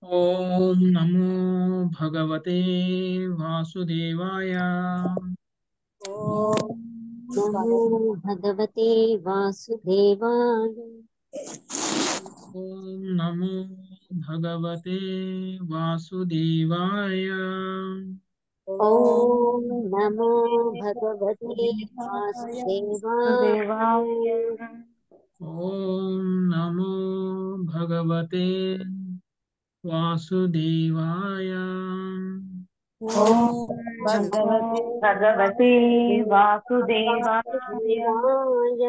ఓం నమో భగవతే వాసుదేవాయ. ఓం నమో భగవతే వాసుదేవాయ. ఓం నమో భగవతే వాసుదేవాయ. ఓం నమో భగవతే వాసుదేవాయ. ఓం నమో భగవతే వాసుదేవాయ. ఓం భగవతే వాసుదేవాయ. వాసుదేవాయ.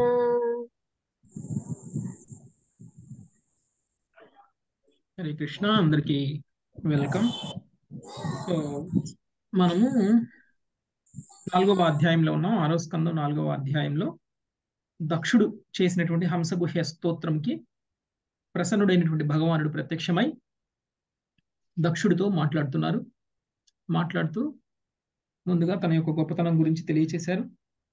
హరే కృష్ణ, అందరికీ వెల్కమ్. సో మనము 4వ అధ్యాయంలో ఉన్నాం. 6వ స్కందం 4వ అధ్యాయంలో దక్షుడు చేసినటువంటి హంసగుహ్య స్తోత్రంకి ప్రసన్నుడైనటువంటి భగవానుడు ప్రత్యక్షమై దక్షుడితో మాట్లాడుతూ ముందుగా తన యొక్క గొప్పతనం గురించి తెలియచేశారు.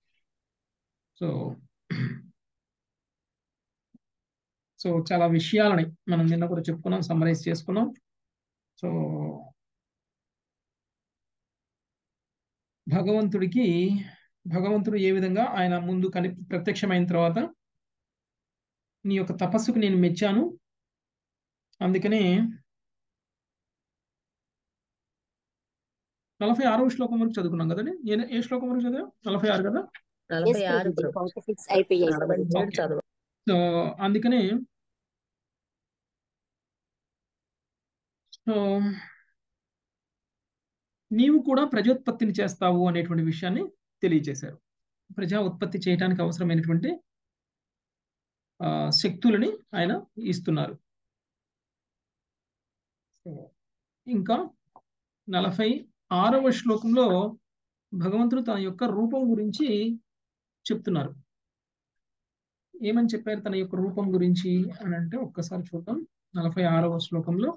సో చాలా విషయాలని మనం నిన్న కూడా చెప్పుకున్నాం, సమ్మరైజ్ చేసుకున్నాం. సో భగవంతుడు ఏ విధంగా ఆయన ముందు ప్రత్యక్షమైన తర్వాత నీ యొక్క తపస్సుకు నేను మెచ్చాను, అందుకనే 46వ శ్లోకం వరకు చదువుకున్నాం కదండి. ఏ శ్లోకం వరకు చదివా? 46 కదా. 46 అయిపోయాయి. సో అందుకనే సో నీవు కూడా ప్రజోత్పత్తిని చేస్తావు అనేటువంటి విషయాన్ని తెలియజేశారు. ప్రజా ఉత్పత్తి చేయడానికి అవసరమైనటువంటి శక్తులని ఆయన ఇస్తున్నారు. ఇంకా 46వ శ్లోకంలో భగవంతుడు తన యొక్క రూపం గురించి చెప్తున్నారు. ఏమని చెప్పారు తన యొక్క రూపం గురించి అని అంటే ఒక్కసారి చూద్దాం. 46వ శ్లోకంలో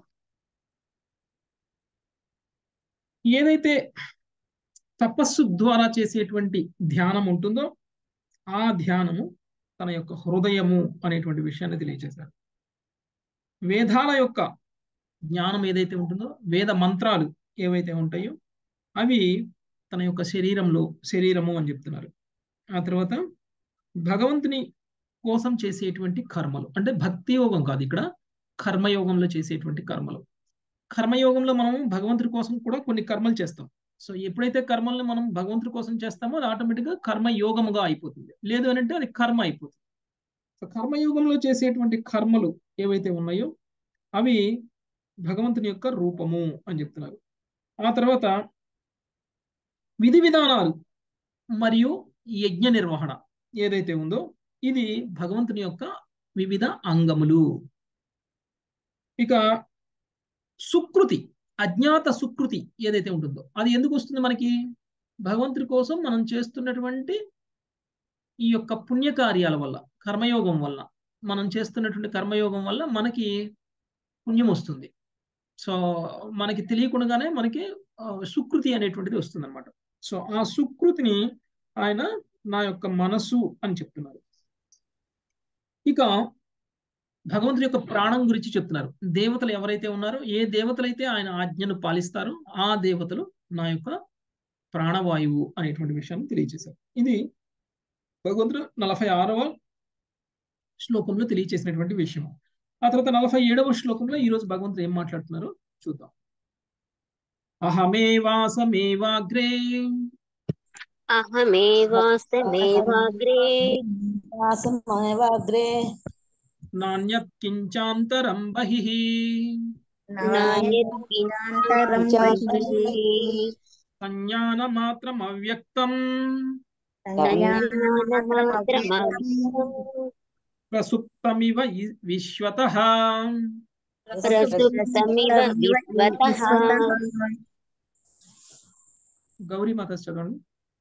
ఏదైతే తపస్సు ద్వారా చేసేటువంటి ధ్యానం ఉంటుందో ఆ ధ్యానము తన యొక్క హృదయము అనేటువంటి విషయాన్ని తెలియజేశారు. వేదాల యొక్క జ్ఞానం ఏదైతే ఉంటుందో, వేద మంత్రాలు ఏవైతే ఉంటాయో అవి తన యొక్క శరీరము అని చెప్తున్నారు. ఆ తర్వాత భగవంతుని కోసం చేసేటువంటి కర్మలు, అంటే భక్తి యోగం కాదు, ఇక్కడ కర్మయోగంలో చేసేటువంటి కర్మలు. కర్మయోగంలో మనం భగవంతుడి కోసం కూడా కొన్ని కర్మలు చేస్తాం. సో ఎప్పుడైతే కర్మల్ని మనం భగవంతుడి కోసం చేస్తామో అది ఆటోమేటిక్గా కర్మయోగముగా అయిపోతుంది. లేదు అని అంటే అది కర్మ అయిపోతుంది. సో కర్మయోగంలో చేసేటువంటి కర్మలు ఏవైతే ఉన్నాయో అవి భగవంతుని యొక్క రూపము అని చెప్తున్నారు. ఆ తర్వాత విధి విధానాలు మరియు యజ్ఞ నిర్వహణ ఏదైతే ఉందో ఇది భగవంతుని యొక్క వివిధ అంగములు. ఇక సుకృతి, అజ్ఞాత సుకృతి ఏదైతే ఉంటుందో అది ఎందుకు వస్తుంది మనకి? భగవంతుడి కోసం మనం చేస్తున్నటువంటి ఈ యొక్క పుణ్యకార్యాల వల్ల, కర్మయోగం వల్ల, మనం చేస్తున్నటువంటి కర్మయోగం వల్ల మనకి పుణ్యం వస్తుంది. సో మనకి తెలియకుండానే మనకి సుకృతి అనేటువంటిది వస్తుంది అనమాట. సో ఆ సుకృతిని ఆయన నా యొక్క మనసు అని చెప్తున్నారు. ఇక భగవంతుడి యొక్క ప్రాణం గురించి చెప్తున్నారు. దేవతలు ఎవరైతే ఉన్నారో, ఏ దేవతలైతే ఆయన ఆజ్ఞను పాలిస్తారో ఆ దేవతలు నా యొక్క ప్రాణవాయువు అనేటువంటి విషయాన్ని తెలియజేశారు. ఇది భగవంతుడు 46వ శ్లోకంలో తెలియచేసినటువంటి విషయం. ఆ తర్వాత 47వ శ్లోకంలో ఈరోజు భగవంతుడు ఏం మాట్లాడుతున్నారో చూద్దాం. అహమేవాసమేవాగ్రే నాణ్యత్ కించాంతరం బహిః సంజ్ఞానమాత్రం అవ్యక్తం ప్రసుప్తమివ విశ్వతః. గౌరీ మాత చదవండి.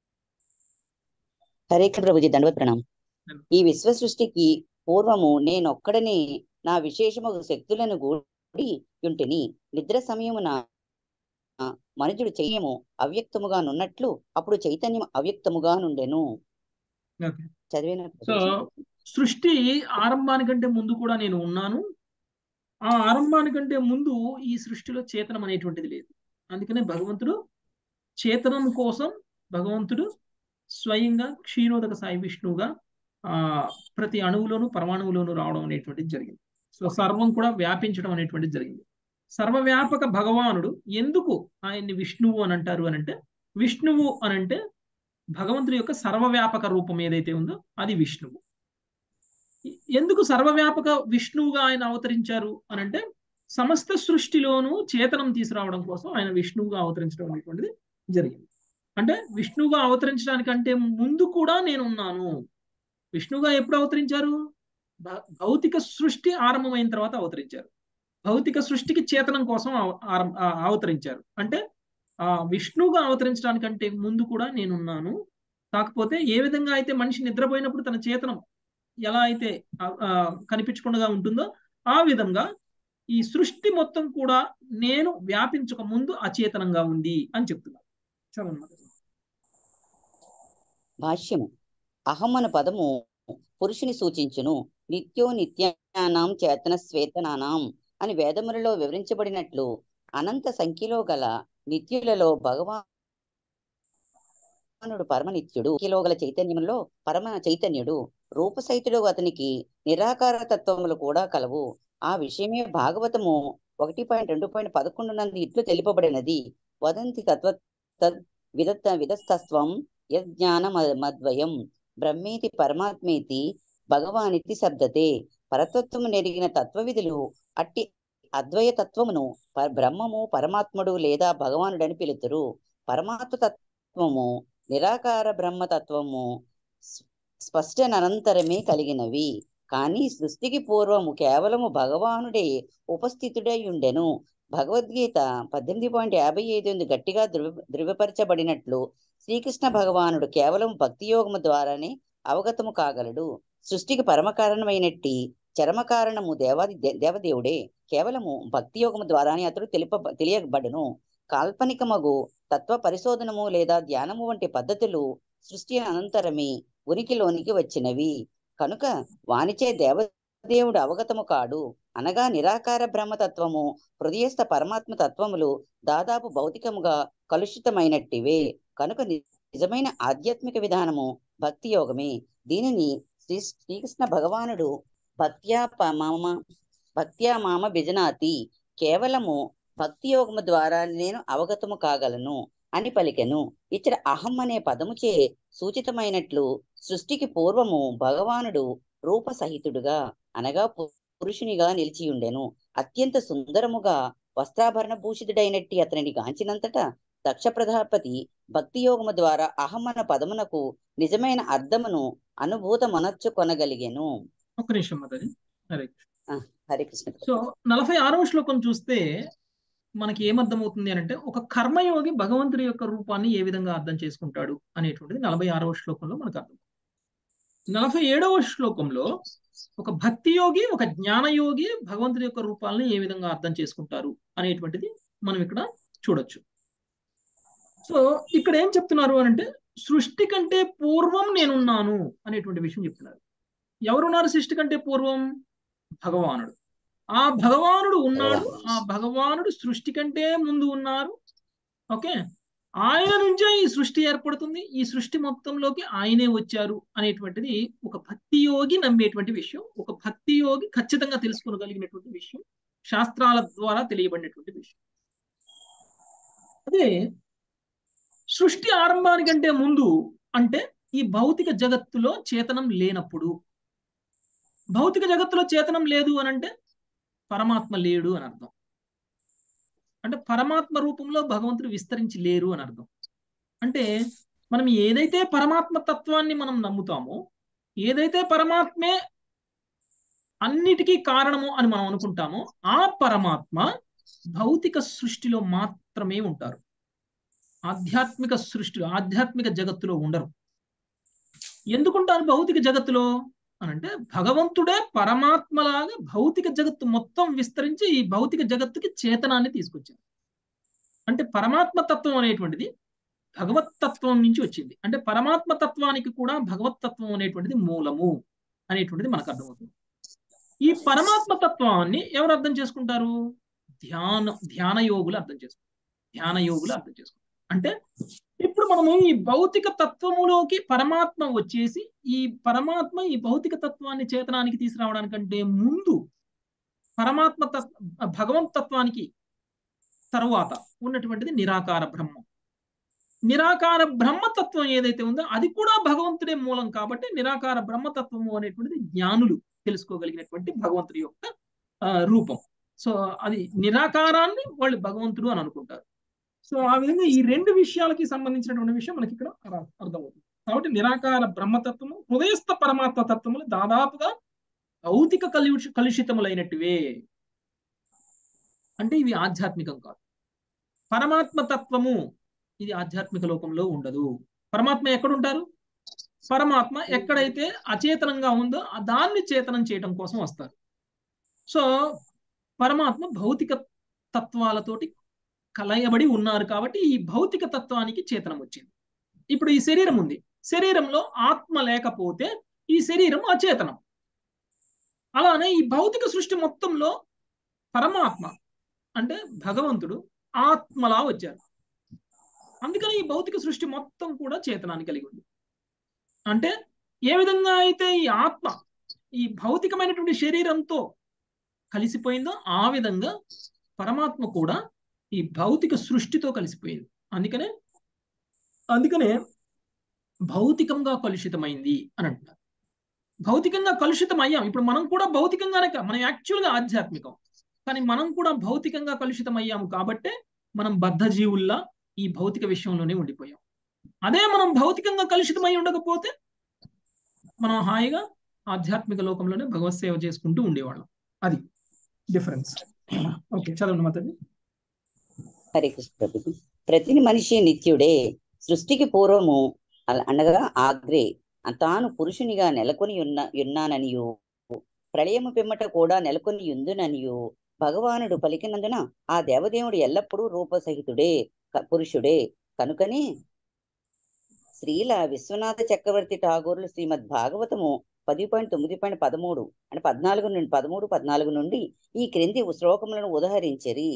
హరే కృష్ణ ప్రభుజీ, దండవత్ ప్రణామం. ఈ విశ్వ సృష్టికి పూర్వము నేనొక్కడనే నా విశేషము శక్తులను గూడి యుంటిని. నిద్ర సమయమున మనుజుడు చెయ్యము అవ్యక్తముగా నున్నట్లు అప్పుడు చైతన్యం అవ్యక్తముగా నుండెను. చదివేనా? సో సృష్టి ఆరంభానికంటే ముందు కూడా నేను ఉన్నాను, ఆ ఆరంభానికంటే ముందు ఈ సృష్టిలో చేతనం అనేటువంటిది లేదు. అందుకనే భగవంతుడు చేతనం కోసం భగవంతుడు స్వయంగా క్షీరోదక సాయి విష్ణువుగా ఆ ప్రతి అణువులోను పరమాణువులోను రావడం అనేటువంటిది జరిగింది. సో సర్వం కూడా వ్యాపించడం అనేటువంటిది జరిగింది. సర్వవ్యాపక భగవానుడు ఎందుకు ఆయన్ని విష్ణువు అని అంటారు అని అంటే, విష్ణువు అని అంటే భగవంతుడి యొక్క సర్వవ్యాపక రూపం ఏదైతే ఉందో అది విష్ణువు. ఎందుకు సర్వవ్యాపక విష్ణువుగా ఆయన అవతరించారు అని అంటే, సమస్త సృష్టిలోనూ చేతనం తీసుకురావడం కోసం ఆయన విష్ణువుగా అవతరించడం అనేటువంటిది జరిగింది. అంటే విష్ణువుగా అవతరించడానికంటే ముందు కూడా నేను ఉన్నాను. విష్ణువుగా ఎప్పుడు అవతరించారు? భౌతిక సృష్టి ఆరంభమైన తర్వాత అవతరించారు. భౌతిక సృష్టికి చేతనం కోసం అవతరించారు. అంటే విష్ణువుగా అవతరించడానికంటే ముందు కూడా నేనున్నాను. కాకపోతే ఏ విధంగా అయితే మనిషి నిద్రపోయినప్పుడు తన చేతనం ఎలా అయితే కనిపించకుండా ఉంటుందో ఆ విధంగా ఈ సృష్టి మొత్తం కూడా నేను వ్యాపించక ముందు అచేతనంగా ఉంది అని చెప్తున్నారు. చదవన్నమాట. భాష్యము. అహం అను పదము పురుషుని సూచించును. నిత్యో నిత్యానాం చేతన శ్వేతనానాం అని వేదములలో వివరించబడినట్లు అనంత సంఖ్యలో గల నిత్యులలో భగవానుడు పరమనిత్యుడు. సంఖ్యలో గల చైతన్యంలో పరమ చైతన్యుడు. రూపసహితుడు అతనికి నిరాకార తత్వములు కూడా కలవు. ఆ విషయమే భాగవతము 1.2.11 నందు ఇట్లు తెలుపబడినది. వదంతి తత్వ విదస్తత్వం యజ్ఞానమద్వయం బ్రహ్మేతి పరమాత్మేతి భగవానితి శబ్దతే. పరతత్వము నెరిగిన తత్వవిధులు అట్టి అద్వయ తత్వమును బ్రహ్మము పరమాత్ముడు లేదా భగవానుడని పిలుతురు. పరమాత్మ తత్వము నిరాకార బ్రహ్మతత్వము స్పష్టనంతరమే కలిగినవి. కానీ సృష్టికి పూర్వము కేవలము భగవానుడే ఉపస్థితుడై ఉండెను. భగవద్గీత 18.55 గట్టిగా ధృవపరచబడినట్లు శ్రీకృష్ణ భగవానుడు కేవలం భక్తి యోగము ద్వారానే అవగతము కాగలడు. సృష్టికి పరమకారణమైనట్టి చరమకారణము దేవదేవుడే. కేవలము భక్తి యోగము ద్వారానే అతడు తెలియబడును. కాల్పనికమగు తత్వ పరిశోధనము లేదా ధ్యానము వంటి పద్ధతులు సృష్టి అనంతరమే ఉనికిలోనికి వచ్చినవి కనుక వానిచే దేవదేవుడు అవగతము కాడు. అనగా నిరాకార బ్రహ్మతత్వము హృదయస్థ పరమాత్మ తత్వములు దాదాపు భౌతికముగా కలుషితమైనట్టివే. కనుక నిజమైన ఆధ్యాత్మిక విధానము భక్తి యోగమే. దీనిని శ్రీకృష్ణ భగవానుడు భక్త్యా మామ బిజనాతి, కేవలము భక్తి యోగము ద్వారా నేను అవగతము కాగలను అని పలికెను. ఇచ్చట అహం అనే పదముచే సూచితమైనట్లు సృష్టికి పూర్వము భగవానుడు రూపసహితుడుగా అనగా పురుషునిగా నిలిచియుండెను. అత్యంత సుందరముగా వస్త్రాభరణ భూషితుడైనట్టి అతనిని గాంచినంతట దక్ష ప్రజాపతి భక్తి యోగము ద్వారా అహం అన్న పదమునకు నిజమైన అర్థమును అనుభూతమనర్చుకొనగలిగెను. ఒక నిమిషం మదరి. హరే కృష్ణ. సో 46వ శ్లోకం చూస్తే మనకి ఏమర్థమవుతుంది అని అంటే, ఒక కర్మయోగి భగవంతుడి యొక్క రూపాన్ని ఏ విధంగా అర్థం చేసుకుంటాడు అనేటువంటిది 46వ శ్లోకంలో మనకు అర్థం. 47వ శ్లోకంలో ఒక భక్తి యోగి ఒక జ్ఞానయోగి భగవంతుడి యొక్క రూపాలని ఏ విధంగా అర్థం చేసుకుంటారు అనేటువంటిది మనం ఇక్కడ చూడొచ్చు. సో ఇక్కడ ఏం చెప్తున్నారు అని అంటే, సృష్టి కంటే పూర్వం నేనున్నాను అనేటువంటి విషయం చెప్తున్నారు. ఎవరున్నారు సృష్టి కంటే పూర్వం? భగవానుడు. ఆ భగవానుడు ఉన్నాడు. ఆ భగవానుడు సృష్టి కంటే ముందు ఉన్నారు. ఓకే, ఆయన నుంచే ఈ సృష్టి ఏర్పడుతుంది. ఈ సృష్టి మొత్తంలోకి ఆయనే వచ్చారు అనేటువంటిది ఒక భక్తి యోగి నమ్మేటువంటి విషయం. ఒక భక్తి యోగి ఖచ్చితంగా తెలుసుకోగలిగినటువంటి విషయం, శాస్త్రాల ద్వారా తెలియబడినటువంటి విషయం. అదే సృష్టి ఆరంభానికంటే ముందు అంటే ఈ భౌతిక జగత్తులో చేతనం లేనప్పుడు. భౌతిక జగత్తులో చేతనం లేదు అని అంటే పరమాత్మ లేడు అని అర్థం. అంటే పరమాత్మ రూపంలో భగవంతుడు విస్తరించి లేరు అని అర్థం. అంటే మనం ఏదైతే పరమాత్మ తత్వాన్ని మనం నమ్ముతామో, ఏదైతే పరమాత్మే అన్నిటికీ కారణము అని మనం అనుకుంటామో, ఆ పరమాత్మ భౌతిక సృష్టిలో మాత్రమే ఉంటారు. ఆధ్యాత్మిక సృష్టిలో, ఆధ్యాత్మిక జగత్తులో ఉండరు. ఎందుకుంటారు భౌతిక జగత్తులో అనంటే, భగవంతుడే పరమాత్మలాగా భౌతిక జగత్తు మొత్తం విస్తరించి ఈ భౌతిక జగత్తుకి చేతనాన్ని తీసుకొచ్చారు. అంటే పరమాత్మ తత్వం అనేటువంటిది భగవత్ తత్వం నుంచి వచ్చింది. అంటే పరమాత్మ తత్వానికి కూడా భగవత్ తత్వం అనేటువంటిది మూలము అనేటువంటిది మనకు అర్థమవుతుంది. ఈ పరమాత్మ తత్వాన్ని ఎవరు అర్థం చేసుకుంటారు? ధ్యాన యోగులు అర్థం చేసుకుంటారు. ధ్యాన యోగులు అర్థం చేసుకుంటారు. అంటే ఇప్పుడు మనము ఈ భౌతిక తత్వములోకి పరమాత్మ వచ్చేసి ఈ పరమాత్మ ఈ భౌతిక తత్వాన్ని చేతనానికి తీసుకురావడానికంటే ముందు పరమాత్మ భగవంత తత్వానికి తరువాత ఉన్నటువంటిది నిరాకార బ్రహ్మం. నిరాకార బ్రహ్మతత్వం ఏదైతే ఉందో అది కూడా భగవంతుడే మూలం కాబట్టి నిరాకార బ్రహ్మతత్వము అనేటువంటిది జ్ఞానులు తెలుసుకోగలిగినటువంటి భగవంతుడి యొక్క రూపం. సో అది నిరాకారాన్ని వాళ్ళు భగవంతుడు అని అనుకుంటారు. సో ఆ విధంగా ఈ రెండు విషయాలకి సంబంధించినటువంటి విషయం మనకి ఇక్కడ అర్థమవుతుంది. కాబట్టి నిరాకార బ్రహ్మతత్వము హృదయస్థ పరమాత్మ తత్వములు దాదాపుగా భౌతిక కలుషితములైనట్టువే. అంటే ఇవి ఆధ్యాత్మికం కాదు. పరమాత్మ తత్వము ఇది ఆధ్యాత్మిక లోకంలో ఉండదు. పరమాత్మ ఎక్కడుంటారు? పరమాత్మ ఎక్కడైతే అచేతనంగా ఉందో దాన్ని చేతనం చేయడం కోసం వస్తారు. సో పరమాత్మ భౌతిక తత్వాలతోటి కలయబడి ఉన్నారు కాబట్టి ఈ భౌతిక తత్వానికి చేతనం వచ్చింది. ఇప్పుడు ఈ శరీరం ఉంది, శరీరంలో ఆత్మ లేకపోతే ఈ శరీరం అచేతనం. అలానే ఈ భౌతిక సృష్టి మొత్తంలో పరమాత్మ అంటే భగవంతుడు ఆత్మలా వచ్చారు. అందుకని ఈ భౌతిక సృష్టి మొత్తం కూడా చేతనాన్ని కలిగి ఉంది. అంటే ఏ విధంగా అయితే ఈ ఆత్మ ఈ భౌతికమైనటువంటి శరీరంతో కలిసిపోయిందో ఆ విధంగా పరమాత్మ కూడా ఈ భౌతిక సృష్టితో కలిసిపోయింది. అందుకనే భౌతికంగా కలుషితమైంది అని అంటున్నారు. భౌతికంగా కలుషితం అయ్యాం. ఇప్పుడు మనం కూడా భౌతికంగానే, మనం యాక్చువల్గా ఆధ్యాత్మికం, కానీ మనం కూడా భౌతికంగా కలుషితం అయ్యాము కాబట్టే మనం బద్ధజీవుల్లా ఈ భౌతిక విషయంలోనే ఉండిపోయాం. అదే మనం భౌతికంగా కలుషితమై ఉండకపోతే మనం హాయిగా ఆధ్యాత్మిక లోకంలోనే భగవత్ సేవ చేసుకుంటూ ఉండేవాళ్ళం. అది డిఫరెన్స్. ఓకే, చదవండి మాతాజీ. హరే కృష్ణ ప్రభుజీ. ప్రతి మనిషి నిత్యుడే. సృష్టికి పూర్వము అనగా ఆగ్రే తాను పురుషునిగా నెలకొని ఉన్నాననియు ప్రళయము పిమ్మట కూడా నెలకొని యుందుననియు భగవానుడు పలికినందున ఆ దేవదేవుడు ఎల్లప్పుడూ రూపసహితుడే పురుషుడే. కనుకనే శ్రీల విశ్వనాథ చక్రవర్తి ఠాగూర్లు శ్రీమద్ భాగవతము 10.9.13 అంటే 14 నుండి ఈ క్రింది శ్లోకములను ఉదహరించిరి.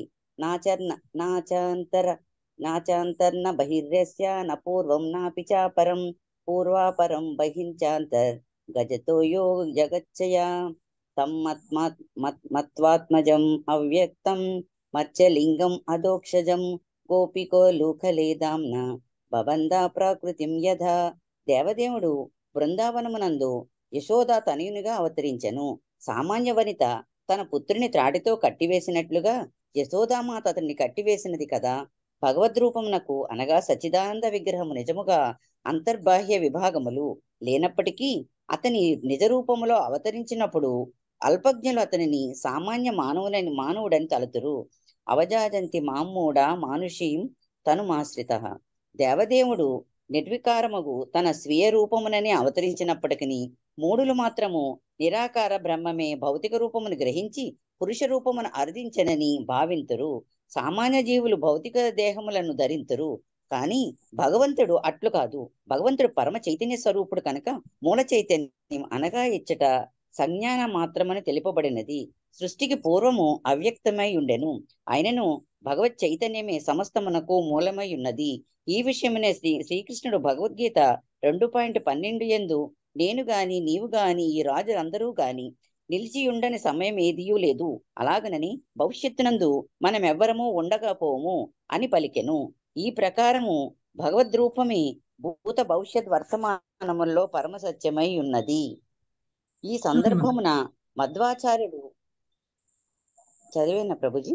నాచాంతర్న బహిర్యస్య న పూర్వం నాపి చాపరం పూర్వాపరం బహించాంతర్ గజతో యో జగచ్చయ తం మత్వాత్మజం అవ్యక్తం మత్స్యలింగం అదోక్షజం గోపికో లూకలేదాంన భవందా ప్రాకృతిం యథా. దేవదేవుడు బృందావనమునందు యశోద తనయునిగా అవతరించెను. సామాన్య వనిత తన పుత్రుని త్రాటితో కట్టివేసినట్లుగా యశోదామాత అతన్ని కట్టివేసినది కదా. భగవద్రూపమునకు అనగా సచ్చిదానంద విగ్రహము నిజముగా అంతర్బాహ్య విభాగములు లేనప్పటికీ అతని నిజరూపములో అవతరించినప్పుడు అల్పజ్ఞులు అతనిని సామాన్య మానవుడని తలుతురు. అవజాజంతి మామూఢ మానుషీం తనుమాశ్రిత. దేవదేవుడు నిర్వికారముగు తన స్వీయ రూపమునని అవతరించినప్పటికీ మూడులు మాత్రము నిరాకార బ్రహ్మమే భౌతిక రూపమును గ్రహించి పురుష రూపమును అర్థించనని భావింతురు. సామాన్య జీవులు భౌతిక దేహములను ధరింతురు, కానీ భగవంతుడు అట్లు కాదు. భగవంతుడు పరమ చైతన్య స్వరూపుడు కనుక మూల చైతన్యం అనగా ఇచ్చట సంజ్ఞాన మాత్రమని తెలుపబడినది. సృష్టికి పూర్వము అవ్యక్తమై ఉండెను. ఆయనను భగవత్ చైతన్యమే సమస్తమునకు మూలమై ఉన్నది. ఈ విషయమునే శ్రీకృష్ణుడు భగవద్గీత 2.12 యందు నేను గాని నీవు గాని ఈ రాజులందరూ గాని నిలిచి ఉండని సమయం ఏదియూ లేదు, అలాగనని భవిష్యత్తునందు మనమెవ్వరము ఉండకపోము అని పలికెను. ఈ ప్రకారము భగవద్రూపమే భూత భవిష్యత్ వర్తమానముల్లో పరమ సత్యమై ఉన్నది. ఈ సందర్భమున మధ్వాచార్యుడు చదివేన ప్రభుజీ.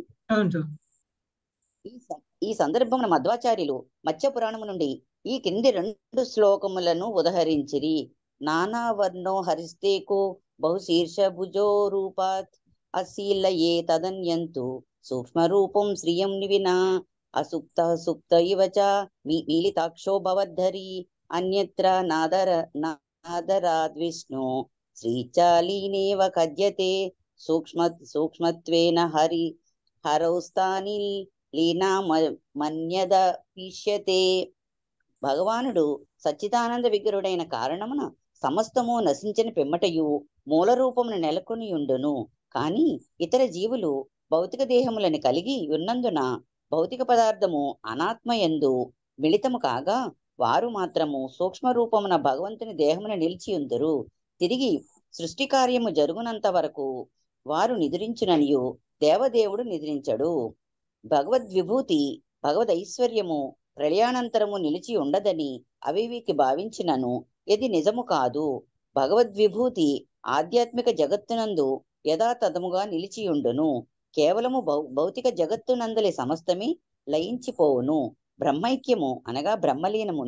ఈ సందర్భమున మధ్వాచార్యులు మత్స్య పురాణము నుండి ఈ కింది 2 శ్లోకములను ఉదహరించిరి. నానా వర్ణో హరిస్తేకో బహుశీర్ష భుజో రూపాత్ అశీలయే తదన్యంతు సూక్ష్మ రూపం శ్రియం నివినా అసుప్త సుప్త ఇవ చ మీలితాక్షో భవద్ధరి అన్యత్ర నాదరాద్విష్ణు శ్రీచాలీనేవ కద్యతే సూక్ష్మత్వేన హరౌస్థాని లీనా మన్యద పీష్యతే. భగవానుడు సచ్చిదానంద విగ్రహుడైన కారణమున సమస్తము నశించిన పిమ్మటయు మూల రూపమును నెలకొని ఉండును. కాని ఇతర జీవులు భౌతిక దేహములను కలిగి ఉన్నందున భౌతిక పదార్థము అనాత్మయందు మిళితము కాగా వారు మాత్రము సూక్ష్మ రూపమున భగవంతుని దేహమున నిలిచి ఉందురు. తిరిగి సృష్టి కార్యము జరుగునంత వరకు వారు నిద్రించుననియు దేవదేవుడు నిద్రించడు. భగవద్విభూతి భగవదైశ్వర్యము ప్రళయానంతరము నిలిచి ఉండదని అవివేకి భావించినను ఇది నిజము కాదు. భగవద్విభూతి ఆధ్యాత్మిక జగత్తునందు యథాతథముగా నిలిచియుండును. కేవలము భౌతిక జగత్తునందలి సమస్తమే లయించిపోవును. బ్రహ్మైక్యము అనగా బ్రహ్మలీనము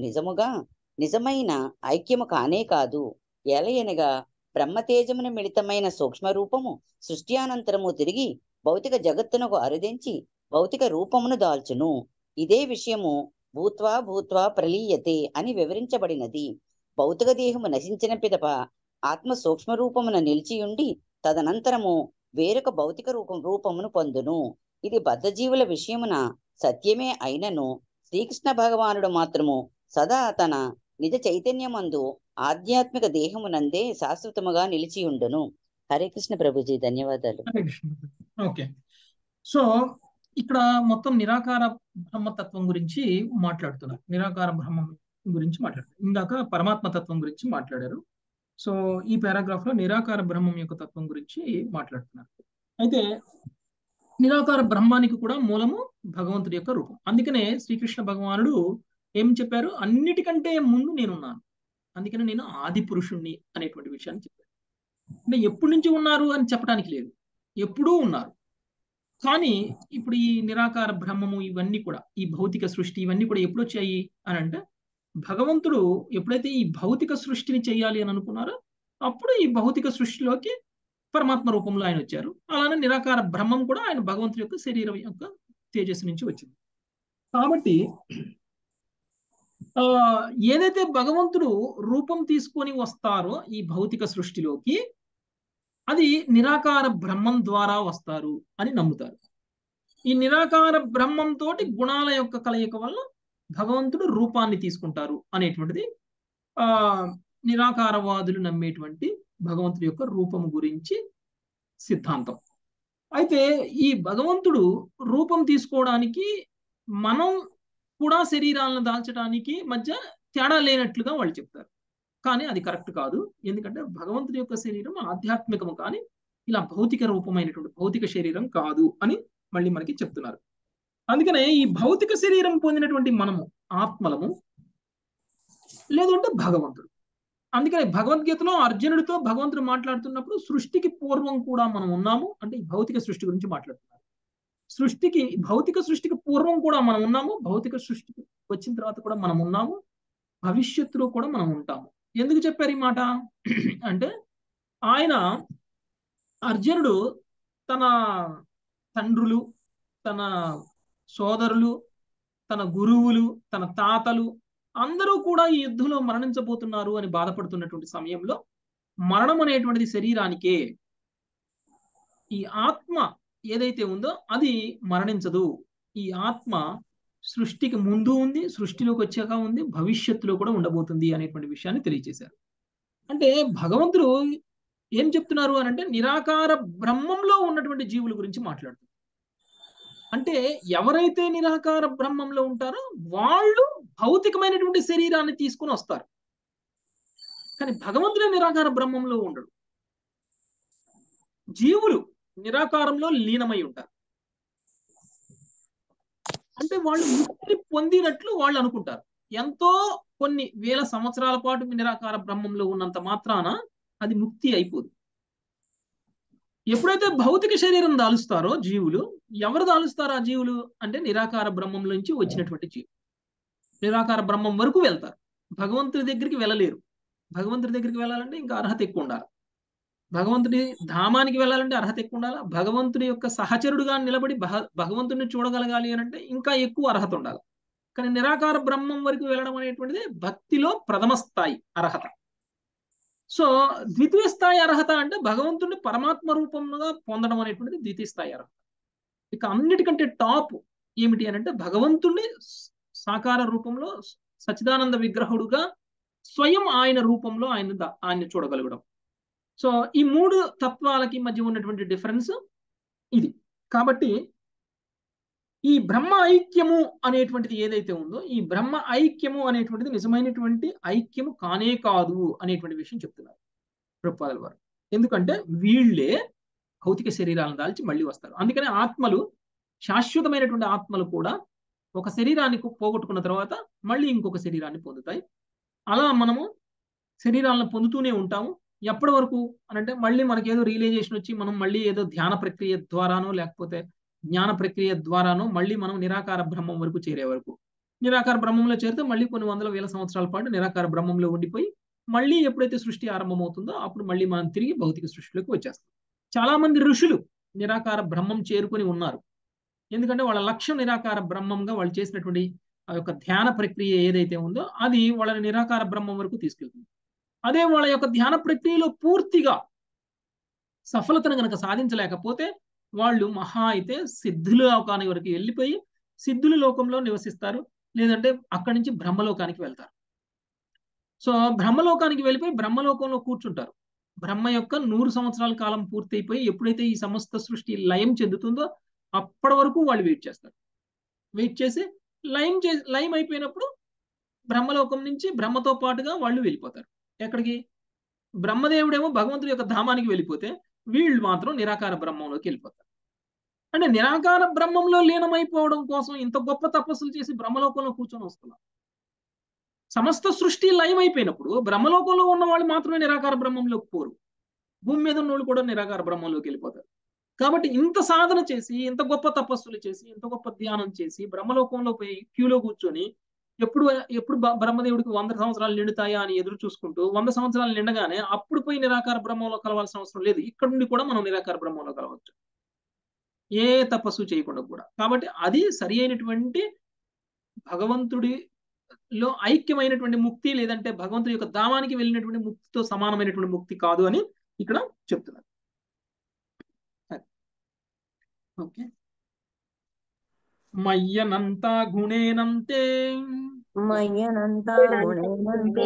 నిజమైన ఐక్యము కానే కాదు. ఎలయనగా బ్రహ్మతేజమున మిళితమైన సూక్ష్మ రూపము సృష్టి అనంతరము తిరిగి భౌతిక జగత్తునకు అరుదించి భౌతిక రూపమును దాల్చును. ఇదే విషయము భూత్వా ప్రలీయతే అని వివరించబడినది. భౌతిక దేహము నశించిన పిదప ఆత్మ సూక్ష్మ రూపమున నిలిచియుండి తదనంతరము వేరొక భౌతిక రూపమును పొందును. ఇది బద్ధజీవుల విషయమున సత్యమే అయినను శ్రీకృష్ణ భగవానుడు మాత్రము సదా తన నిజ చైతన్యమందు ఆధ్యాత్మిక దేహమునందే శాశ్వతముగా నిలిచియుండును. హరే కృష్ణ ప్రభుజీ, ధన్యవాదాలు. హరే కృష్ణ. ఓకే, సో ఇక్కడ మొత్తం నిరాకార బ్రహ్మతత్వం గురించి మాట్లాడుతున్నారు. నిరాకార బ్రహ్మం గురించి మాట్లాడుతున్నారు. ఇందాక పరమాత్మ తత్వం గురించి మాట్లాడారు. సో ఈ పారాగ్రాఫ్ లో నిరాకార బ్రహ్మం యొక్క తత్వం గురించి మాట్లాడుతున్నారు. అయితే నిరాకార బ్రహ్మానికి కూడా మూలము భగవంతుడి యొక్క రూపం. అందుకనే శ్రీకృష్ణ భగవానుడు ఏం చెప్పారు? అన్నిటికంటే ముందు నేనున్నాను, అందుకనే నేను ఆది పురుషుణ్ణి అనేటువంటి విషయాన్ని చెప్పారు. అంటే ఎప్పటి నుంచి ఉన్నారు అని చెప్పడానికి లేదు, ఎప్పుడూ ఉన్నారు. కానీ ఇప్పుడు ఈ నిరాకార బ్రహ్మము ఇవన్నీ కూడా, ఈ భౌతిక సృష్టి ఇవన్నీ కూడా ఎప్పుడు వచ్చాయి అని అంటే, భగవంతుడు ఎప్పుడైతే ఈ భౌతిక సృష్టిని చేయాలి అని అనుకున్నారో అప్పుడు ఈ భౌతిక సృష్టిలోకి పరమాత్మ రూపంలో ఆయన వచ్చారు. అలానే నిరాకార బ్రహ్మం కూడా ఆయన భగవంతుడి యొక్క శరీరం యొక్క తేజస్సు నుంచి వచ్చింది. కాబట్టి ఏదైతే భగవంతుడు రూపం తీసుకొని వస్తారో ఈ భౌతిక సృష్టిలోకి, అది నిరాకార బ్రహ్మం ద్వారా వస్తారు అని నమ్ముతారు. ఈ నిరాకార బ్రహ్మంతో గుణాల యొక్క కలయిక వల్ల భగవంతుడు రూపాన్ని తీసుకుంటారు అనేటువంటిది నిరాకారవాదులు నమ్మేటువంటి భగవంతుడి యొక్క రూపం గురించి సిద్ధాంతం. అయితే ఈ భగవంతుడు రూపం తీసుకోవడానికి మనం కూడా శరీరాలను దాల్చడానికి మధ్య తేడా లేనట్లుగా వాళ్ళు చెప్తారు. కానీ అది కరెక్ట్ కాదు. ఎందుకంటే భగవంతుడి యొక్క శరీరం ఆధ్యాత్మికము కానీ ఇలా భౌతిక రూపమైనటువంటి భౌతిక శరీరం కాదు అని మళ్ళీ మనకి చెప్తున్నారు. అందుకనే ఈ భౌతిక శరీరం పొందినటువంటి మనము ఆత్మలము, లేదంటే భగవంతుడు. అందుకనే భగవద్గీతలో అర్జునుడితో భగవంతుడు మాట్లాడుతున్నప్పుడు సృష్టికి పూర్వం కూడా మనం ఉన్నాము అంటే ఈ భౌతిక సృష్టి గురించి మాట్లాడుతున్నారు. భౌతిక సృష్టికి పూర్వం కూడా మనం ఉన్నాము, భౌతిక సృష్టికి వచ్చిన తర్వాత కూడా మనం ఉన్నాము, భవిష్యత్తులో కూడా మనం ఉంటాము. ఎందుకు చెప్పారు ఈ మాట అంటే, అర్జునుడు తన తండ్రులు, తన సోదరులు, తన గురువులు, తన తాతలు అందరూ కూడా ఈ యుద్ధంలో మరణించబోతున్నారు అని బాధపడుతున్నటువంటి సమయంలో, మరణం అనేటువంటిది శరీరానికే, ఈ ఆత్మ ఏదైతే ఉందో అది మరణించదు. ఈ ఆత్మ సృష్టికి ముందు ఉంది, సృష్టిలోకి వచ్చాక ఉంది, భవిష్యత్తులో కూడా ఉండబోతుంది అనేటువంటి విషయాన్ని తెలియజేశారు. అంటే భగవంతుడు ఏం చెప్తున్నారు అని అంటే, నిరాకార బ్రహ్మంలో ఉన్నటువంటి జీవుల గురించి మాట్లాడుతున్నారు. అంటే ఎవరైతే నిరాకార బ్రహ్మంలో ఉంటారో వాళ్ళు భౌతికమైనటువంటి శరీరాన్ని తీసుకుని వస్తారు. కానీ భగవంతుడే నిరాకార బ్రహ్మంలో ఉండడు. జీవులు నిరాకారంలో లీనమై ఉంటారు. అంటే వాళ్ళు ముక్తిని పొందినట్లు వాళ్ళు అనుకుంటారు. ఎంతో కొన్ని వేల సంవత్సరాల పాటు నిరాకార బ్రహ్మంలో ఉన్నంత మాత్రాన అది ముక్తి అయిపోదు. ఎప్పుడైతే భౌతిక శరీరం దాలుస్తారో జీవులు, ఎవరు దాలుస్తారో ఆ జీవులు అంటే నిరాకార బ్రహ్మం నుంచి వచ్చినటువంటి జీవులు నిరాకార బ్రహ్మం వరకు వెళ్తారు. భగవంతుడి దగ్గరికి వెళ్ళలేరు. భగవంతుడి దగ్గరికి వెళ్ళాలంటే ఇంకా అర్హత ఎక్కువ ఉండాలి. భగవంతుడి ధామానికి వెళ్ళాలంటే అర్హత ఎక్కువ ఉండాలి. భగవంతుడి యొక్క సహచరుడుగా నిలబడి భగవంతుడిని చూడగలగాలి అని అంటే ఇంకా ఎక్కువ అర్హత ఉండాలి. కానీ నిరాకార బ్రహ్మం వరకు వెళ్ళడం అనేటువంటిది భక్తిలో ప్రథమ స్థాయి అర్హత. సో ద్వితీయ స్థాయి అర్హత అంటే భగవంతుడిని పరమాత్మ రూపంగా పొందడం అనేటువంటిది ద్వితీయ స్థాయి అర్హత. ఇక అన్నిటికంటే టాప్ ఏమిటి అని అంటే భగవంతుడిని సాకార రూపంలో సచ్చిదానంద విగ్రహుడుగా స్వయం ఆయన రూపంలో ఆయన చూడగలగడం. సో ఈ మూడు తత్వాలకి మధ్య ఉన్నటువంటి డిఫరెన్స్ ఇది. కాబట్టి ఈ బ్రహ్మ ఐక్యము అనేటువంటిది ఏదైతే ఉందో, ఈ బ్రహ్మ ఐక్యము అనేటువంటిది నిజమైనటువంటి ఐక్యము కానే కాదు అనేటువంటి విషయం చెప్తున్నారు ప్రభుపాదుల వారు. ఎందుకంటే వీళ్ళే భౌతిక శరీరాలను దాల్చి మళ్ళీ వస్తారు. అందుకని ఆత్మలు, శాశ్వతమైనటువంటి ఆత్మలు కూడా ఒక శరీరాన్ని పోగొట్టుకున్న తర్వాత మళ్ళీ ఇంకొక శరీరాన్ని పొందుతాయి. అలా మనము శరీరాలను పొందుతూనే ఉంటాము. ఎప్పటి వరకు అనంటే మళ్ళీ మనకి ఏదో రియలైజేషన్ వచ్చి మనం మళ్ళీ ఏదో ధ్యాన ప్రక్రియ ద్వారానో లేకపోతే జ్ఞాన ప్రక్రియ ద్వారానో మళ్ళీ మనం నిరాకార బ్రహ్మం వరకు చేరే వరకు. నిరాకార బ్రహ్మంలో చేరితే మళ్ళీ కొన్ని వందల వేల సంవత్సరాల పాటు నిరాకార బ్రహ్మంలో ఉండిపోయి మళ్ళీ ఎప్పుడైతే సృష్టి ఆరంభమవుతుందో అప్పుడు మళ్ళీ మనం తిరిగి భౌతిక సృష్టిలోకి వచ్చేస్తాం. చాలా మంది ఋషులు నిరాకార బ్రహ్మం చేరుకొని ఉన్నారు. ఎందుకంటే వాళ్ళ లక్ష్యం నిరాకార బ్రహ్మంగా వాళ్ళు చేసినటువంటి ఆ యొక్క ధ్యాన ప్రక్రియ ఏదైతే ఉందో అది వాళ్ళని నిరాకార బ్రహ్మం వరకు తీసుకెళ్తుంది. అదే వాళ్ళ యొక్క ధ్యాన ప్రక్రియలో పూర్తిగా సఫలతను కనుక సాధించలేకపోతే వాళ్ళు మహా అయితే సిద్ధుల లోకానికి వరకు వెళ్ళిపోయి సిద్ధుల లోకంలో నివసిస్తారు, లేదంటే అక్కడి నుంచి బ్రహ్మలోకానికి వెళ్తారు. సో బ్రహ్మలోకానికి వెళ్ళిపోయి బ్రహ్మలోకంలో కూర్చుంటారు. బ్రహ్మ యొక్క 100 సంవత్సరాల కాలం పూర్తయిపోయి ఎప్పుడైతే ఈ సమస్త సృష్టి లయం చెందుతుందో అప్పటి వరకు వాళ్ళు వెయిట్ చేస్తారు. వెయిట్ చేసి లయం అయిపోయినప్పుడు బ్రహ్మలోకం నుంచి బ్రహ్మతో పాటుగా వాళ్ళు వెళ్ళిపోతారు. ఎక్కడికి? బ్రహ్మదేవుడేమో భగవంతుడి యొక్క ధామానికి వెళ్ళిపోతే వీళ్ళు మాత్రం నిరాకార బ్రహ్మంలోకి వెళ్ళిపోతారు. అంటే నిరాకార బ్రహ్మంలో లీనమైపోవడం కోసం ఇంత గొప్ప తపస్సులు చేసి బ్రహ్మలోకంలో కూర్చొని వస్తున్నారు. సమస్త సృష్టి లయం అయిపోయినప్పుడు బ్రహ్మలోకంలో ఉన్న వాళ్ళు మాత్రమే నిరాకార బ్రహ్మంలోకి పోరు. భూమి మీద ఉన్న వాళ్ళు కూడా నిరాకార బ్రహ్మంలోకి వెళ్ళిపోతారు. కాబట్టి ఇంత సాధన చేసి, ఇంత గొప్ప తపస్సులు చేసి, ఇంత గొప్ప ధ్యానం చేసి బ్రహ్మలోకంలో పోయి క్యూలో కూర్చొని ఎప్పుడు ఎప్పుడు బ్రహ్మదేవుడికి 100 సంవత్సరాలు నిండుతాయా అని ఎదురు చూసుకుంటూ 100 సంవత్సరాలు నిండగానే అప్పుడు పోయి నిరాకార బ్రహ్మంలో కలవాల్సిన అవసరం లేదు. ఇక్కడ నుండి కూడా మనం నిరాకార బ్రహ్మంలో కలవచ్చు, ఏ తపస్సు చేయకుండా కూడా. కాబట్టి అది సరి అయినటువంటి భగవంతుడిలో ఐక్యమైనటువంటి ముక్తి, లేదంటే భగవంతుడి యొక్క ధామానికి వెళ్ళినటువంటి ముక్తితో సమానమైనటువంటి ముక్తి కాదు అని ఇక్కడ చెప్తున్నారు. ఓకే. మయ్యనంతా గుణేనంతే మయ్యనంతా గుణేనంతే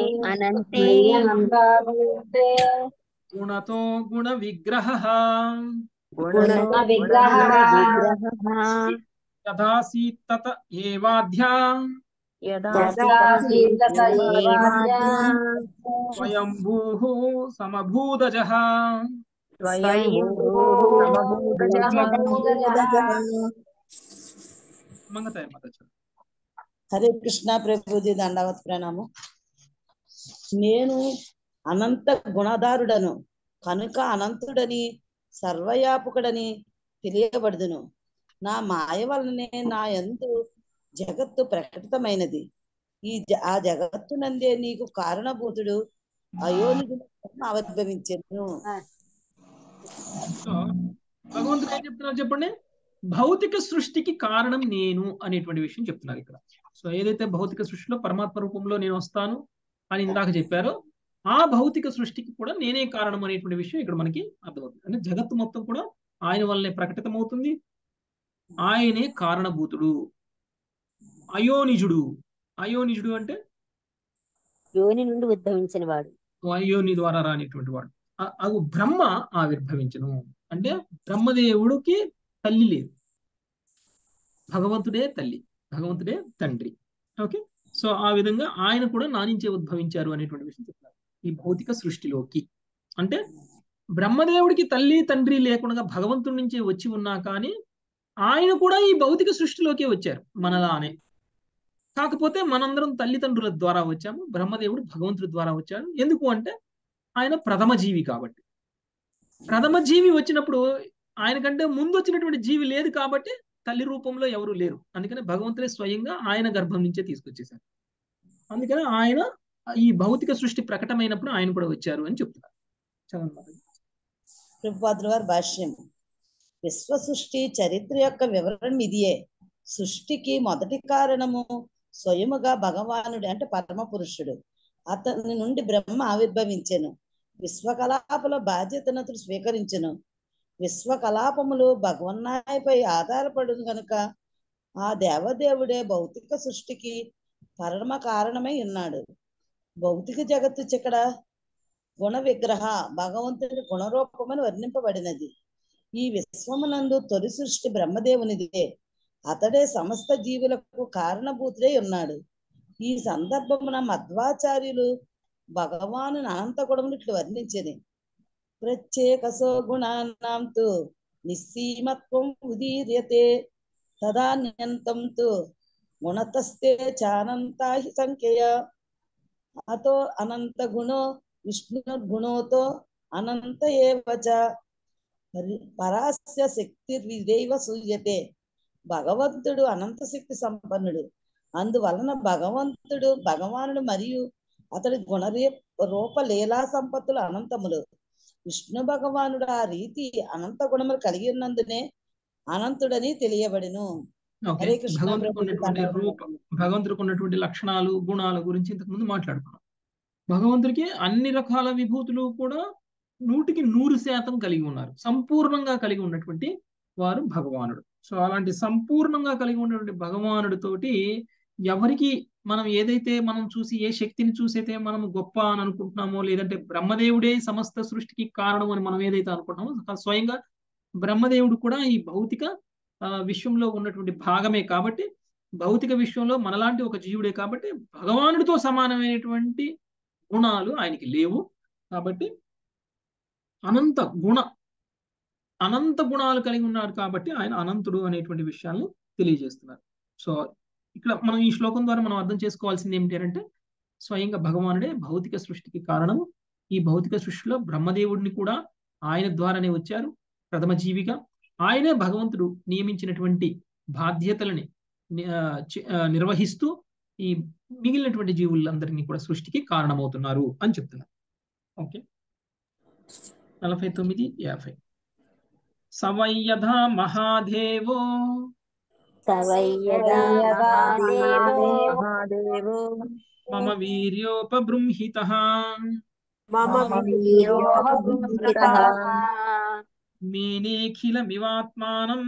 అనంతే గుణతో గుణ విగ్రహ గుణతో విగ్రహ యథాసీత్ తత ఏవాధ్యా యదా స్వయంభూః సమభూతజః. మంగతాయ మాతాజీ. హరే కృష్ణ ప్రభుజీ, దండవత్ ప్రణామం. నేను అనంత గుణధారుడను కనుక అనంతుడని సర్వయాపకుడని తెలియబడుదును. నా మాయ వలనే నా యందు జగత్తు ప్రకటితమైనది. ఆ జగత్తునందే నీకు కారణభూతుడు అయోనిజుడు ఆవిర్భవించెను. భగవంతుడు ఏం చెప్తున్నారు చెప్పండి? భౌతిక సృష్టికి కారణం నేను అనేటువంటి విషయం చెప్తున్నారు ఇక్కడ. సో ఏదైతే భౌతిక సృష్టిలో పరమాత్మ రూపంలో నేను వస్తాను అని ఇందాక చెప్పారో ఆ భౌతిక సృష్టికి కూడా నేనే కారణం అనేటువంటి విషయం ఇక్కడ మనకి అర్థమవుతుంది. అంటే జగత్తు మొత్తం కూడా ఆయన వల్లనే ప్రకటితమవుతుంది. ఆయనే కారణభూతుడు, అయోనిజుడు. అయోనిజుడు అంటే యోని నుండి ఉద్భవించిన వాడు, అయోని ద్వారా రానిటువంటి వాడు. అగు బ్రహ్మ ఆవిర్భవించను అంటే బ్రహ్మదేవుడికి తల్లి లేదు, భగవంతుడే తల్లి, భగవంతుడే తండ్రి. ఓకే. సో ఆ విధంగా ఆయన కూడా నా నుంచే ఉద్భవించారు అనేటువంటి విషయం చెప్తారు ఈ భౌతిక సృష్టిలోకి. అంటే బ్రహ్మదేవుడికి తల్లి తండ్రి లేకుండా భగవంతుడి నుంచే వచ్చి ఉన్నా కానీ ఆయన కూడా ఈ భౌతిక సృష్టిలోకే వచ్చారు మనలానే. కాకపోతే మనందరం తల్లిదండ్రుల ద్వారా వచ్చాము, బ్రహ్మదేవుడు భగవంతుడి ద్వారా వచ్చాడు. ఎందుకు అంటే ఆయన ప్రథమ జీవి కాబట్టి. ప్రథమ జీవి వచ్చినప్పుడు ఆయన కంటే ముందు వచ్చినటువంటి జీవి లేదు కాబట్టి తల్లి రూపంలో ఎవరు లేరు. అందుకని భగవంతుడే స్వయంగా ఆయన గర్భం నుంచే తీసుకొచ్చేశారు. అందుకని ఆయన ఈ భౌతిక సృష్టి ప్రకటమైనప్పుడు ఆయన కూడా వచ్చారు అని చెప్తున్నారు. చదవండి. ప్రభుపాదుల వారి భాష్యం. విశ్వ సృష్టి చరిత్ర యొక్క వివరణ ఇదియే. సృష్టికి మొదటి కారణము స్వయముగా భగవానుడు అంటే పరమ పురుషుడు. అతని నుండి బ్రహ్మ ఆవిర్భవించెను. విశ్వకలాపల బాధ్యతను అతడు స్వీకరించెను. విశ్వకలాపములు భగవన్నాయపై ఆధారపడును కనుక ఆ దేవదేవుడే భౌతిక సృష్టికి పరమ కారణమై ఉన్నాడు. భౌతిక జగత్తు చిక్కడ గుణ విగ్రహ భగవంతుడి గుణరూపమని వర్ణింపబడినది. ఈ విశ్వమునందు తొలి సృష్టి బ్రహ్మదేవునిదే. అతడే సమస్త జీవులకు కారణభూతుడై ఉన్నాడు. ఈ సందర్భమున మధ్వాచార్యులు భగవాను అనంత గుణములు ఇట్లు వర్ణించింది. ప్రత్యేకసో గుణానాం తు నిస్సీమత్వం ఉదీర్యతే తదాన్యంతం తు గుణతస్తే చానంతా హి సంఖ్యయ అతో అనంత గుణో విష్ణుర్గుణోతో అనంత ఏవచ పరాస్య శక్తిర్విదైవ సూయతే. భగవంతుడు అనంత శక్తి సంపన్నుడు. అందువలన భగవానుడు మరియు అతడి రూప లీలా సంపత్తులు అనంతములు. విష్ణు భగవానుడు ఆ రీతి అనంత గుణములు కలిగి ఉన్నందునే అనంతుడని తెలియబడిను. హరే కృష్ణ. భగవంతుడికి ఉన్నటువంటి లక్షణాలు గుణాల గురించి ఇంతకు ముందు మాట్లాడుకున్నాం. భగవంతుడికి అన్ని రకాల విభూతులు కూడా 100% కలిగి ఉన్నారు. సంపూర్ణంగా కలిగి ఉన్నటువంటి వారు భగవానుడు. సో అలాంటి సంపూర్ణంగా కలిగి ఉన్నటువంటి భగవానుడితోటి ఎవరికి మనం ఏదైతే మనం చూసి ఏ శక్తిని చూసైతే మనం గొప్ప అని అనుకుంటున్నామో, లేదంటే బ్రహ్మదేవుడే సమస్త సృష్టికి కారణం అని మనం ఏదైతే అనుకుంటున్నామో, స్వయంగా బ్రహ్మదేవుడు కూడా ఈ భౌతిక విశ్వంలో ఉన్నటువంటి భాగమే. కాబట్టి భౌతిక విశ్వంలో మనలాంటి ఒక జీవుడే కాబట్టి భగవానుడితో సమానమైనటువంటి గుణాలు ఆయనకి లేవు. కాబట్టి అనంత గుణాలు కలిగి ఉన్నారు కాబట్టి ఆయన అనంతుడు అనేటువంటి విషయాన్ని తెలియజేస్తున్నారు. సో ఇక్కడ మనం ఈ శ్లోకం ద్వారా మనం అర్థం చేసుకోవాల్సింది ఏమిటి అంటే, స్వయంగా భగవానుడే భౌతిక సృష్టికి కారణము. ఈ భౌతిక సృష్టిలో బ్రహ్మదేవుడిని కూడా ఆయన ద్వారానే వచ్చారు ప్రథమ జీవిగా. ఆయనే భగవంతుడు నియమించినటువంటి బాధ్యతలని నిర్వహిస్తూ ఈ మిగిలినటువంటి జీవులందరినీ కూడా సృష్టికి కారణమవుతున్నారు అని చెప్తున్నారు. ఓకే, 49, 50. సవై యథా మహాదేవో మహాదేవో మమ వీర్యోపబృంహితః మేనేఖిలమివాత్మానం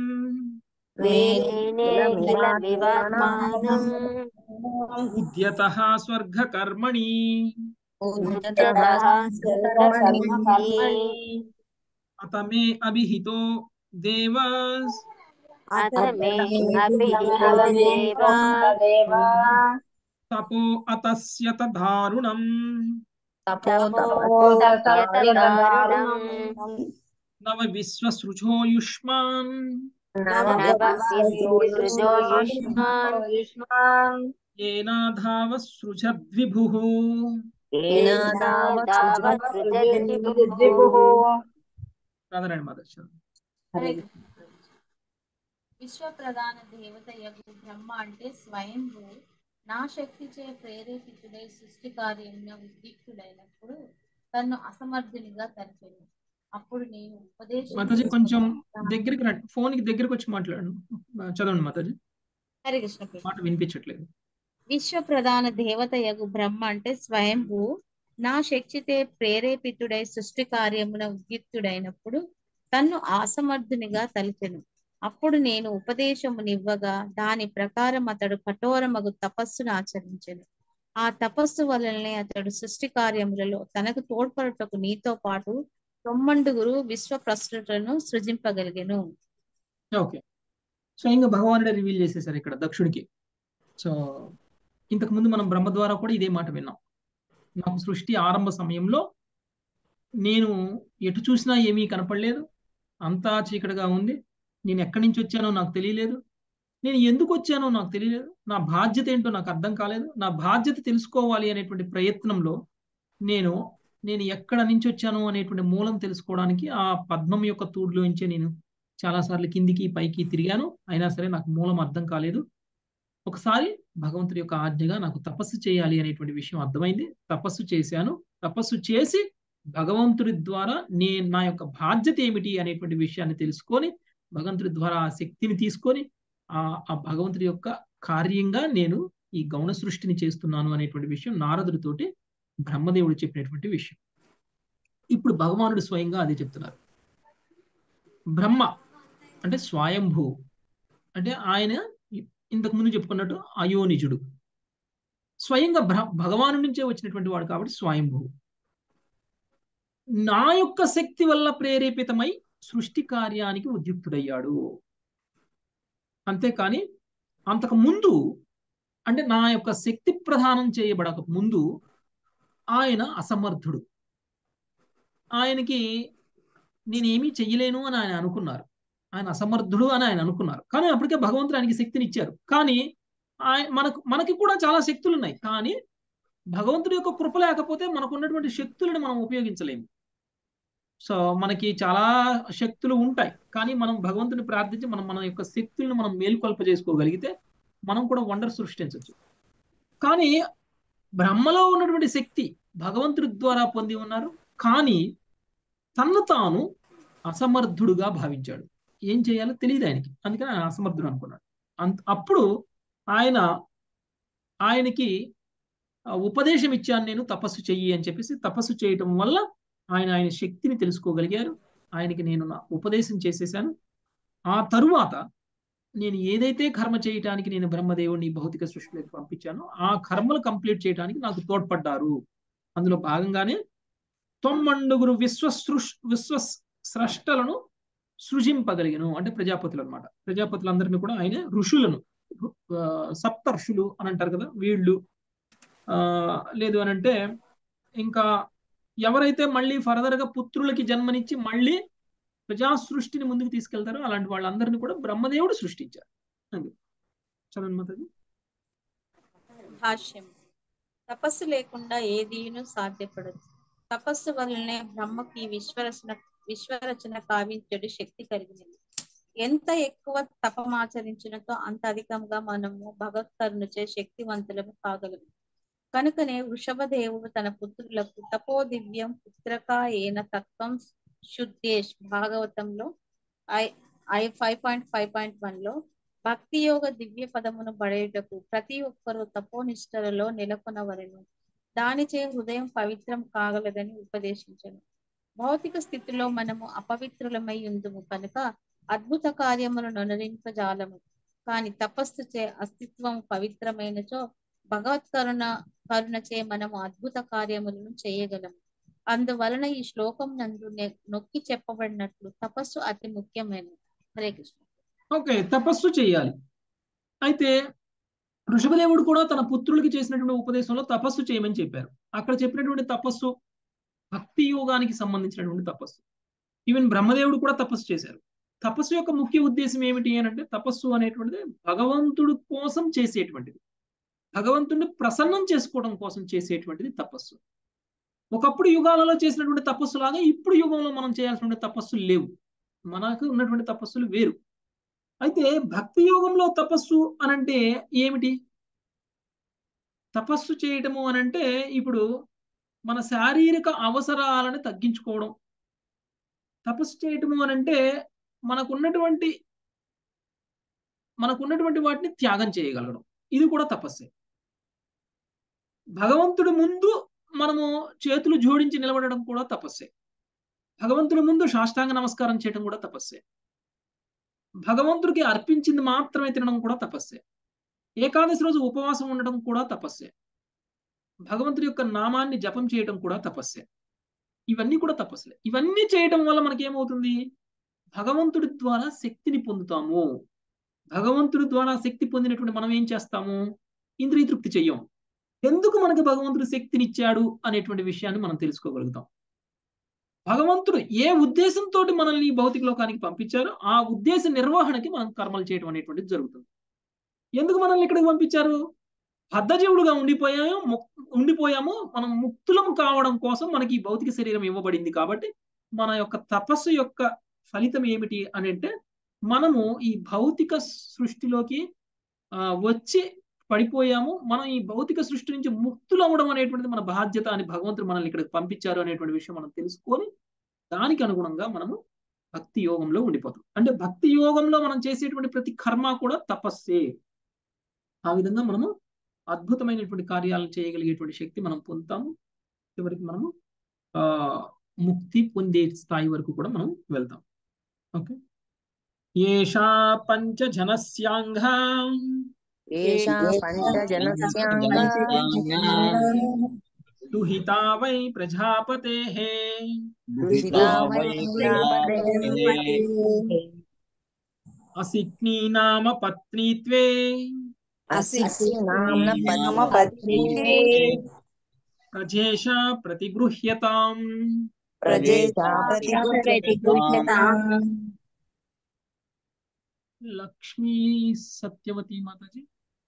ఉద్యతః స్వర్గకర్మణి అతమే అభిహితో దేవాస్ తపో అతస్యత దారుణం నవ విశ్వసృజోయుష్మాన్ ఏనాధావసృజద్విభుః. రాధారాణి మాధవ్. విశ్వ ప్రధాన దేవతయగు బ్రహ్మ అంటే స్వయంభూ నా శక్తిచే ప్రేరేపితుడై సృష్టి కార్యమున ఉద్యుక్తుడైనప్పుడు తన్ను అసమర్థునిగా తలచెను. అప్పుడు నేను మాతాజీ కొంచెం దగ్గరికి రండి, ఫోన్ కి దగ్గరకు వచ్చి మాట్లాడండి, చదవండి మాతాజీ. హరే కృష్ణ. మాట వినిపించట్లేదు. విశ్వ ప్రధాన దేవతయగు బ్రహ్మ అంటే స్వయంభూ నా శక్తితే ప్రేరేపితుడై సృష్టి కార్యమున ఉద్యుక్తుడైనప్పుడు తన్ను అసమర్థునిగా తలచెను. అప్పుడు నేను ఉపదేశమునివ్వగా దాని ప్రకారం అతడు కఠోరమగు తపస్సును ఆచరించెను. ఆ తపస్సు వలనే అతడు సృష్టి కార్యములలో తనకు తోడ్పడుటకు నీతో పాటు 9 విశ్వ ప్రస్తులను సృజింపగలిగెను. ఓకే, స్వయంగా భగవానుడే రివీల్ చేసేసారు ఇక్కడ దక్షుడికి. సో ఇంతకు ముందు మనం బ్రహ్మ ద్వారా కూడా ఇదే మాట విన్నాం. నాకు సృష్టి ఆరంభ సమయంలో నేను ఎటు చూసినా ఏమీ కనపడలేదు, అంతా చీకటిగా ఉంది. నేను ఎక్కడి నుంచి వచ్చానో నాకు తెలియలేదు, నేను ఎందుకు వచ్చానో నాకు తెలియలేదు, నా బాధ్యత ఏంటో నాకు అర్థం కాలేదు. నా బాధ్యత తెలుసుకోవాలి అనేటువంటి ప్రయత్నంలో నేను ఎక్కడ నుంచి వచ్చాను అనేటువంటి మూలం తెలుసుకోవడానికి ఆ పద్మం యొక్క తూడులోంచే నేను చాలాసార్లు కిందికి పైకి తిరిగాను. అయినా సరే నాకు మూలం అర్థం కాలేదు. ఒకసారి భగవంతుడి యొక్క ఆజ్ఞగా నాకు తపస్సు చేయాలి అనేటువంటి విషయం అర్థమైంది. తపస్సు చేశాను. తపస్సు చేసి భగవంతుడి ద్వారా నా యొక్క బాధ్యత ఏమిటి అనేటువంటి విషయాన్ని తెలుసుకొని భగవంతుడి ద్వారా ఆ శక్తిని తీసుకొని ఆ భగవంతుడి యొక్క కార్యంగా నేను ఈ గౌణ సృష్టిని చేస్తున్నాను అనేటువంటి విషయం నారదుడితోటి బ్రహ్మదేవుడు చెప్పినటువంటి విషయం. ఇప్పుడు భగవానుడు స్వయంగా అదే చెప్తున్నారు. బ్రహ్మ అంటే స్వయంభూ అంటే ఆయన ఇంతకు ముందు చెప్పుకున్నట్టు అయోనిజుడు, స్వయంగా భగవాను నుంచే వచ్చినటువంటి వాడు కాబట్టి స్వయంభూ. నా యొక్క శక్తి వల్ల ప్రేరేపితమై సృష్టి కార్యానికి ఉద్యుక్తుడయ్యాడు. అంతేకాని అంతకు ముందు, అంటే నా యొక్క శక్తి ప్రదానం చేయబడక ముందు ఆయన అసమర్థుడు. ఆయనకి నేనేమీ చెయ్యలేను అని ఆయన అనుకున్నారు. ఆయన అసమర్థుడు అని ఆయన అనుకున్నారు. కానీ అప్పటికే భగవంతుడు ఆయనకి శక్తిని ఇచ్చారు. కానీ మనకి కూడా చాలా శక్తులు ఉన్నాయి. కానీ భగవంతుడి యొక్క కృప లేకపోతే మనకు ఉన్నటువంటి శక్తులను మనం ఉపయోగించలేము. సో మనకి చాలా శక్తులు ఉంటాయి. కానీ మనం భగవంతుని ప్రార్థించి మన యొక్క శక్తులను మనం మేలుకొల్ప చేసుకోగలిగితే మనం కూడా వండర్ సృష్టించవచ్చు. కానీ బ్రహ్మలో ఉన్నటువంటి శక్తి భగవంతుడి ద్వారా పొంది ఉన్నారు. కానీ తన్ను తాను అసమర్థుడుగా భావించాడు. ఏం చేయాలో తెలియదు ఆయనకి. అందుకని ఆయన అసమర్థుడు అనుకున్నాడు. అప్పుడు ఆయనకి ఉపదేశం ఇచ్చాను, నేను తపస్సు చెయ్యి అని చెప్పేసి తపస్సు చేయటం వల్ల ఆయన శక్తిని తెలుసుకోగలిగారు. ఆయనకి నేను నా ఉపదేశం చేసేసాను. ఆ తరువాత నేను ఏదైతే కర్మ చేయటానికి నేను బ్రహ్మదేవుడిని భౌతిక సృష్టిలోకి పంపించానో ఆ కర్మలు కంప్లీట్ చేయడానికి నాకు తోడ్పడ్డారు. అందులో భాగంగానే 9 విశ్వస్రష్టలను సృజింపగలిగను. అంటే ప్రజాపతులు అనమాట. ప్రజాపతులందరినీ కూడా ఆయన ఋషులను, సప్తర్షులు అని అంటారు కదా, వీళ్ళు లేదు అని అంటే ఇంకా ఎవరైతే మళ్ళీ ఫర్దర్ గా పుత్రులకి జన్మనిచ్చి మళ్ళీ ప్రజా సృష్టిని ముందుకు తీసుకెళ్తారో అలాంటి వాళ్ళందరినీ కూడా బ్రహ్మదేవుడు సృష్టించారు. చదవండి మాతాజీ. భాష్యం. తపస్సు లేకుండా ఏదీను సాధ్యపడదు. తపస్సు వల్లనే బ్రహ్మకి విశ్వరచన కావించడు శక్తి కలిగినది. ఎంత ఎక్కువ తపమాచరించినతో అంత అధికంగా మనము భగవత్కరుణచే శక్తివంతులము కాగలము. కనుకనే వృషభదేవుడు తన పుత్రులకు తపో దివ్యం పుత్రకాయేన తత్వం శుద్ధేష్ భాగవతంలో 5.5.1లో భక్తి యోగ దివ్య పదమును పడేటకు ప్రతి ఒక్కరూ తపోనిష్టలలో నెలకొనవలెను. దానిచే హృదయం పవిత్రం కాగలదని ఉపదేశించను. భౌతిక స్థితిలో మనము అపవిత్రులమై ఉందుము కనుక అద్భుత కార్యములను నొనరింపజాలము. కాని తపస్సు చే అస్తిత్వం పవిత్రమైనచో కరుణచే మనము అద్భుత కార్యములను చేయగలము. అందువలన ఈ శ్లోకం నందు నొక్కి చెప్పబడినట్లు తపస్సు అతి ముఖ్యమైనది. హరే కృష్ణ. ఓకే, తపస్సు చేయాలి. అయితే ఋషభదేవుడు కూడా తన పుత్రులకి చేసినటువంటి ఉపదేశంలో తపస్సు చేయమని చెప్పారు. అక్కడ చెప్పినటువంటి తపస్సు భక్తి యోగానికి సంబంధించినటువంటి తపస్సు. ఈవెన్ బ్రహ్మదేవుడు కూడా తపస్సు చేశారు. తపస్సు యొక్క ముఖ్య ఉద్దేశం ఏమిటి అని అంటే, తపస్సు అనేటువంటిది భగవంతుడు కోసం చేసేటువంటిది, భగవంతుడిని ప్రసన్నం చేసుకోవడం కోసం చేసేటువంటిది తపస్సు. ఒకప్పుడు యుగాలలో చేసినటువంటి తపస్సు లాగా ఇప్పుడు యుగంలో మనం చేయాల్సినటువంటి తపస్సులు లేవు. మనకు ఉన్నటువంటి తపస్సులు వేరు. అయితే భక్తి యోగంలో తపస్సు అనంటే ఏమిటి? తపస్సు చేయటము అనంటే ఇప్పుడు మన శారీరక అవసరాలను తగ్గించుకోవడం. తపస్సు చేయటము అనంటే మనకున్నటువంటి వాటిని త్యాగం చేయగలగడం. ఇది కూడా తపస్సే. భగవంతుడి ముందు మనము చేతులు జోడించి నిలబడడం కూడా తపస్సే. భగవంతుడి ముందు సాష్టాంగ నమస్కారం చేయడం కూడా తపస్సే. భగవంతుడికి అర్పించింది మాత్రమే తినడం కూడా తపస్సే. ఏకాదశి రోజు ఉపవాసం ఉండడం కూడా తపస్సే. భగవంతుడి యొక్క నామాన్ని జపం చేయడం కూడా తపస్సే. ఇవన్నీ కూడా తపస్సులే. ఇవన్నీ చేయడం వల్ల మనకేమవుతుంది? భగవంతుడి ద్వారా శక్తిని పొందుతాము. భగవంతుడి ద్వారా శక్తి పొందినటువంటి మనం ఏం చేస్తాము? ఇంద్రియ తృప్తి చెయ్యం. ఎందుకు మనకి భగవంతుడు శక్తినిచ్చాడు అనేటువంటి విషయాన్ని మనం తెలుసుకోగలుగుతాం. భగవంతుడు ఏ ఉద్దేశంతో మనల్ని ఈ భౌతిక లోకానికి పంపించారో ఆ ఉద్దేశ నిర్వహణకి మనం కర్మలు చేయడం అనేటువంటిది జరుగుతుంది. ఎందుకు మనల్ని ఇక్కడికి పంపించారు? బద్ధజీవుడుగా ఉండిపోయాము. మనం ముక్తులం కావడం కోసం మనకి ఈ భౌతిక శరీరం ఇవ్వబడింది. కాబట్టి మన యొక్క తపస్సు యొక్క ఫలితం ఏమిటి అని అంటే, మనము ఈ భౌతిక సృష్టిలోకి వచ్చి పడిపోయాము. మనం ఈ భౌతిక సృష్టి నుంచి ముక్తులు అవ్వడం అనేటువంటిది మన బాధ్యత అని భగవంతుడు మనల్ని ఇక్కడికి పంపించారు అనేటువంటి విషయం మనం తెలుసుకొని దానికి అనుగుణంగా మనము భక్తి యోగంలో ఉండిపోతాం. అంటే భక్తి యోగంలో మనం చేసేటువంటి ప్రతి కర్మ కూడా తపస్సే. ఆ విధంగా మనము అద్భుతమైనటువంటి కార్యాలను చేయగలిగేటువంటి శక్తి మనం పొందుతాము. చివరికి మనము ముక్తి పొందే స్థాయి వరకు కూడా మనం వెళ్తాం. ఓకే. ఏషా పంచజనస్యాంగా दुहिता वै प्रजापतेः दुहिता वै प्रजापतेः असिक्नी नाम पत्नीत्वे असिक्नी नाम पत्नीत्वे प्रजेशा प्रतिगृह्यताम्। प्रजेशा प्रतिगृह्यताम्। लक्ष्मी सत्यवती माताजी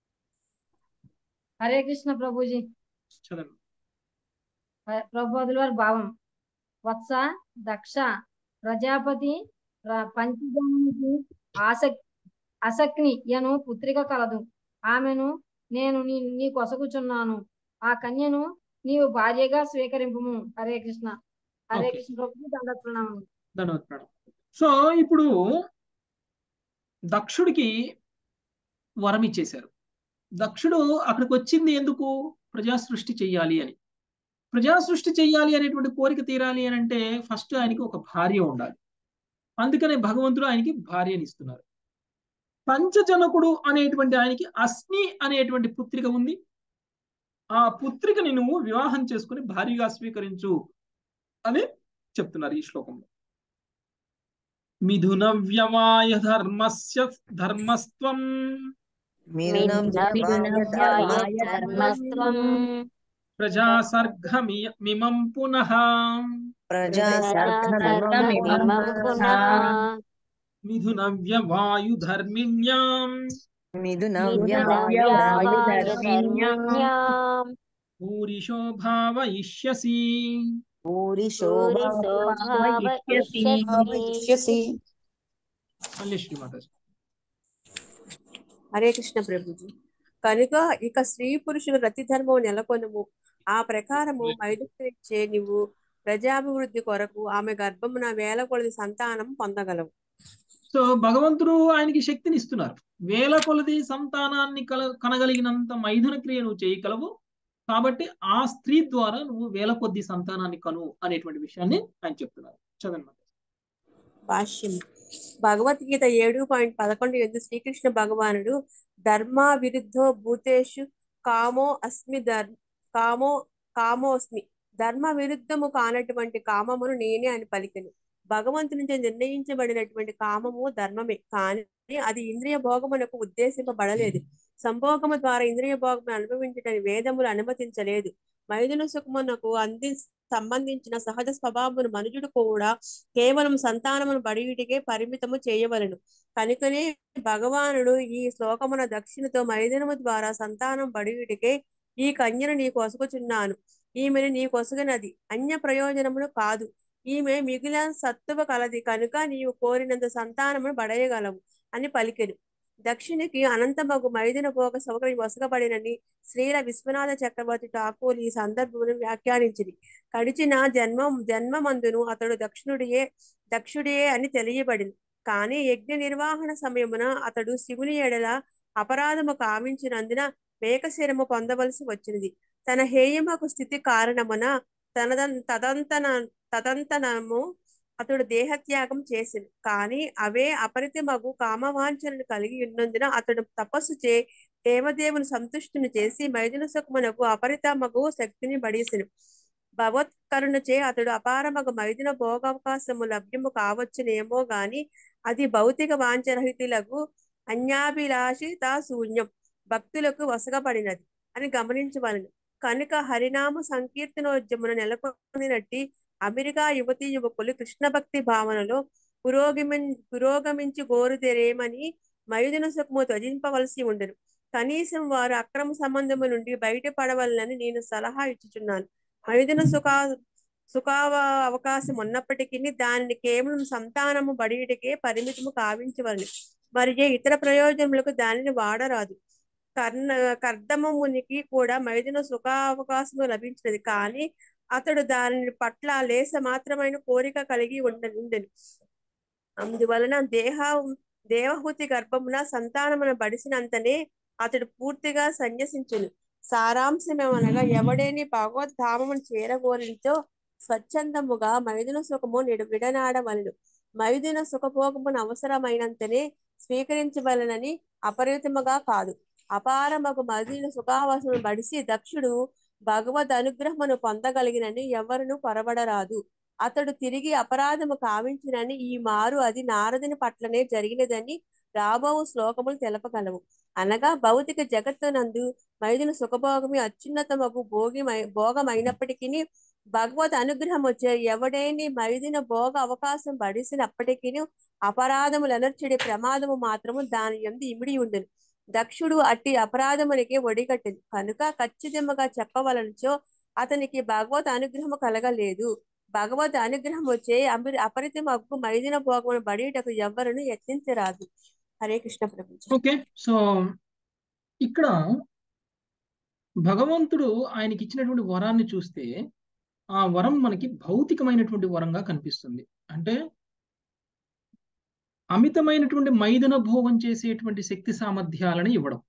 హరే కృష్ణ ప్రభుజీ. చదవండి. ప్రభుపాదుల వారి భావం. వత్స దక్ష ప్రజాపతి పంచజానికి అసక్ని యను పుత్రిక కలదు. ఆమెను నేను నీ కొసగుచున్నాను. ఆ కన్యను నీవు భార్యగా స్వీకరింపుము. హరే కృష్ణ. హరే Okay. కృష్ణ ప్రభుజీ. దండవత్ ప్రణామం. ధన్యవాద మేడం. సో ఇప్పుడు దక్షుడికి వరం ఇచ్చేశారు. దక్షుడు అక్కడికి వచ్చింది ఎందుకు? ప్రజా సృష్టి చెయ్యాలి అని. ప్రజా సృష్టి చెయ్యాలి అనేటువంటి కోరిక తీరాలి అని అంటే ఫస్ట్ ఆయనకి ఒక భార్య ఉండాలి. అందుకనే భగవంతుడు ఆయనకి భార్యని ఇస్తున్నారు. పంచజనకుడు అనేటువంటి ఆయనకి అస్మి అనేటువంటి పుత్రిక ఉంది. ఆ పుత్రికని నువ్వు వివాహం చేసుకుని భార్యగా స్వీకరించు అని చెప్తున్నారు ఈ శ్లోకంలో. మిథున వ్యవాయ ధర్మస్త్వం ధర్మస్త్వం ప్రజాసర్గమిమం పునః ప్రజాసర్గమిమం పునః మిథున వ్యవాయుధర్మిణ్యాం మిథునవ్యవాయుధర్మిణ్యాం పూరిషో భావయిష్యసి. మళ్ళీ శ్రీమాతాజీ. హరే కృష్ణ ప్రభుజీ. కనుక ఇక స్త్రీ పురుషుల రతి ధర్మం నెలకొనుము. ఆ ప్రకారము మైదునిచ్చే నీవు ప్రజాభివృద్ధి కొరకు ఆమె గర్భమున వేల కొలది సంతానం పొందగలవు. సో భగవంతుడు ఆయనకి శక్తిని ఇస్తున్నారు. వేల కొలది సంతానాన్ని కనగలిగినంత మైథున క్రియ నువ్వు చేయగలవు. కాబట్టి ఆ స్త్రీ ద్వారా నువ్వు వేల కొద్ది సంతానాన్ని కను అనేటువంటి విషయాన్ని ఆయన చెప్తున్నారు. చదవండి. భాష్యం. భగవద్గీత 7.11 ఎందు శ్రీకృష్ణ భగవానుడు ధర్మ విరుద్ధో భూతేషు కామోస్మి ధర్మ విరుద్ధము కానటువంటి కామమును నేనే అని పలికెను. భగవంతు నుంచి నిర్ణయించబడినటువంటి కామము ధర్మమే, కానీ అది ఇంద్రియ భోగమునకు ఉద్దేశింపబడలేదు. సంభోగము ద్వారా ఇంద్రియ భోగమును అనుభవించడానికి వేదములు అనుమతించలేదు. మైదున సుఖమునకు సంబంధించిన సహజ స్వభావమును మనుజుడు కూడా కేవలం సంతానమును బడియుటికే పరిమితము చేయవలను. కనుకనే భగవానుడు ఈ శ్లోకమున దక్షిణతో మైదునము ద్వారా సంతానం బడియుటికే ఈ కన్యను నీ కొసగుచున్నాను. ఈమెను నీ కొసగనది అన్య ప్రయోజనమును కాదు. ఈమె మిగిలిన సత్తువ కలది కనుక నీవు కోరినంత సంతానమును బడయగలవు అని పలికెను. దక్షిణికి అనంతమగు మైదున భోగ సౌకర్యం వసగబడినని శ్రీల విశ్వనాథ చక్రవర్తి ఠాకూర్ ఈ సందర్భమును వ్యాఖ్యానించింది. కడిచిన జన్మమందును అతడు దక్షుడే అని తెలియబడింది. కానీ యజ్ఞ నిర్వహణ సమయమున అతడు శివుని ఎడల అపరాధము కావించినందున మేకశిరము పొందవలసి వచ్చినది. తన హేయమకు స్థితి కారణమున తదంతనము అతడు దేహత్యాగం చేసింది. కానీ అవే అపరితమగు కామవాంఛనను కలిగి ఉన్నందున అతడు తపస్సు చే దేవదేవుని సంతుష్టిని చేసి మైదున సుఖమునకు అపరితమగు శక్తిని బడేసెను. భగవత్కరుణచే అతడు అపారమగు మైదున భోగావకాశము లభ్యము కావచ్చునేమో గాని అది భౌతిక వాంఛరహితులకు అన్యాభిలాషిత శూన్యం భక్తులకు వసగబడినది అని గమనించవలను. కనుక హరినామ సంకీర్తనోద్యమును నెలకొనినట్టి అమెరికా యువతీ యువకులు కృష్ణ భక్తి భావనలో పురోగమించి గోరుదెరేమని మైదున సుఖము త్యజింపవలసి ఉండెను. కనీసం వారు అక్రమ సంబంధము నుండి బయటపడవలనని నేను సలహా ఇచ్చుచున్నాను. మైదున అవకాశం ఉన్నప్పటికీ దానిని కేవలం సంతానము బడిటికే పరిమితము కావించవలను. మరియు ఇతర ప్రయోజనములకు దానిని వాడరాదు. కర్దమునికి కూడా మైదున సుఖావకాశము లభించినది, కానీ అతడు దాని పట్ల లేస మాత్రమైన కోరిక కలిగి ఉండెను. అందువలన దేవహూతి గర్భమున సంతానమున బడిసినంతనే అతడు పూర్తిగా సన్యసించును. సారాంశమేమనగా ఎవడేని భగవద్ధామమును చేరగోరితో స్వచ్ఛందముగా మైదున సుఖము విడనాడవలను. మైదున సుఖభోగమును అవసరమైనంతనే స్వీకరించవలనని అపరిమితముగా కాదు. అపారమగు మైదున సుఖావసను బడిసి దక్షుడు భగవద్ అనుగ్రహమును పొందగలిగినని ఎవరును పొరబడరాదు. అతడు తిరిగి అపరాధము కావించినని ఈ మారు అది నారదుని పట్లనే జరిగినదని రాబో శ్లోకములు తెలపగలవు. అనగా భౌతిక జగత్తునందు మైదున సుఖభోగమి అత్యున్నతమగు భోగమైనప్పటికీ భగవద్ అనుగ్రహం వచ్చే ఎవడేని మైదిన భోగ అవకాశం పడిసినప్పటికీ అపరాధములనర్చడి ప్రమాదము మాత్రము దాని యందు ఇమిడి ఉండెను. దక్షుడు అట్టి అపరాధమునికి ఒడిగట్టెను కనుక ఖచ్చితంగా చెప్పవలనచో అతనికి భగవద్ అనుగ్రహము కలగలేదు. భగవద్ అనుగ్రహం వచ్చే అపరితమగు మైదిన భోగమును బడిటకు ఎవ్వరును యత్నించరాదు. హరే కృష్ణ ప్రభు. ఓకే, సో ఇక్కడ భగవంతుడు ఆయనకి ఇచ్చినటువంటి వరాన్ని చూస్తే ఆ వరం మనకి భౌతికమైనటువంటి వరంగా కనిపిస్తుంది. అంటే అమితమైనటువంటి మైదన భోగం చేసేటువంటి శక్తి సామర్థ్యాలను ఇవ్వడం.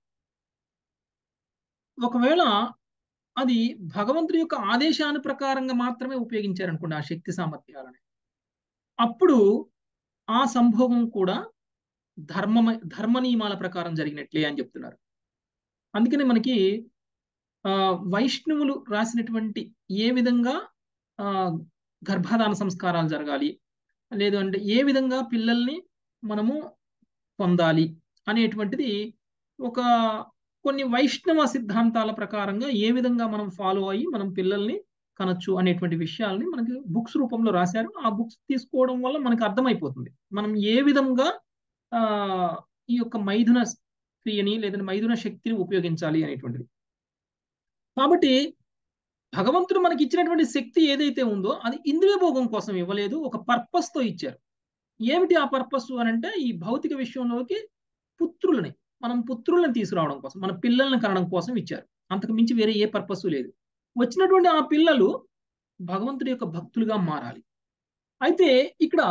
ఒకవేళ అది భగవంతుడి యొక్క ఆదేశాన్ని ప్రకారంగా మాత్రమే ఉపయోగించారనుకోండి ఆ శక్తి సామర్థ్యాలని, అప్పుడు ఆ సంభోగం కూడా ధర్మ నియమాల ప్రకారం జరిగినట్లే అని చెప్తున్నారు. అందుకని మనకి వైష్ణవులు రాసినటువంటి ఏ విధంగా గర్భాధాన సంస్కారాలు జరగాలి, లేదు అంటే ఏ విధంగా పిల్లల్ని మనము పొందాలి అనేటువంటిది కొన్ని వైష్ణవ సిద్ధాంతాల ప్రకారంగా ఏ విధంగా మనం ఫాలో అయ్యి మనం పిల్లల్ని కనొచ్చు అనేటువంటి విషయాల్ని మనకి బుక్స్ రూపంలో రాశారు. ఆ బుక్స్ తీసుకోవడం వల్ల మనకు అర్థమైపోతుంది మనం ఏ విధంగా ఈ యొక్క మైథున క్రియని లేదంటే మైథున శక్తిని ఉపయోగించాలి అనేటువంటిది. కాబట్టి భగవంతుడు మనకి ఇచ్చినటువంటి శక్తి ఏదైతే ఉందో అది ఇంద్రియ భోగం కోసం ఇవ్వలేదు, ఒక పర్పస్ తో ఇచ్చారు. ఏమిటి ఆ పర్పస్ అని అంటే ఈ భౌతిక విషయంలోకి మనం పుత్రులను తీసుకురావడం కోసం, మన పిల్లల్ని కనడం కోసం ఇచ్చారు. అంతకు మించి వేరే ఏ పర్పస్ లేదు. వచ్చినటువంటి ఆ పిల్లలు భగవంతుడి యొక్క భక్తులుగా మారాలి. అయితే ఇక్కడ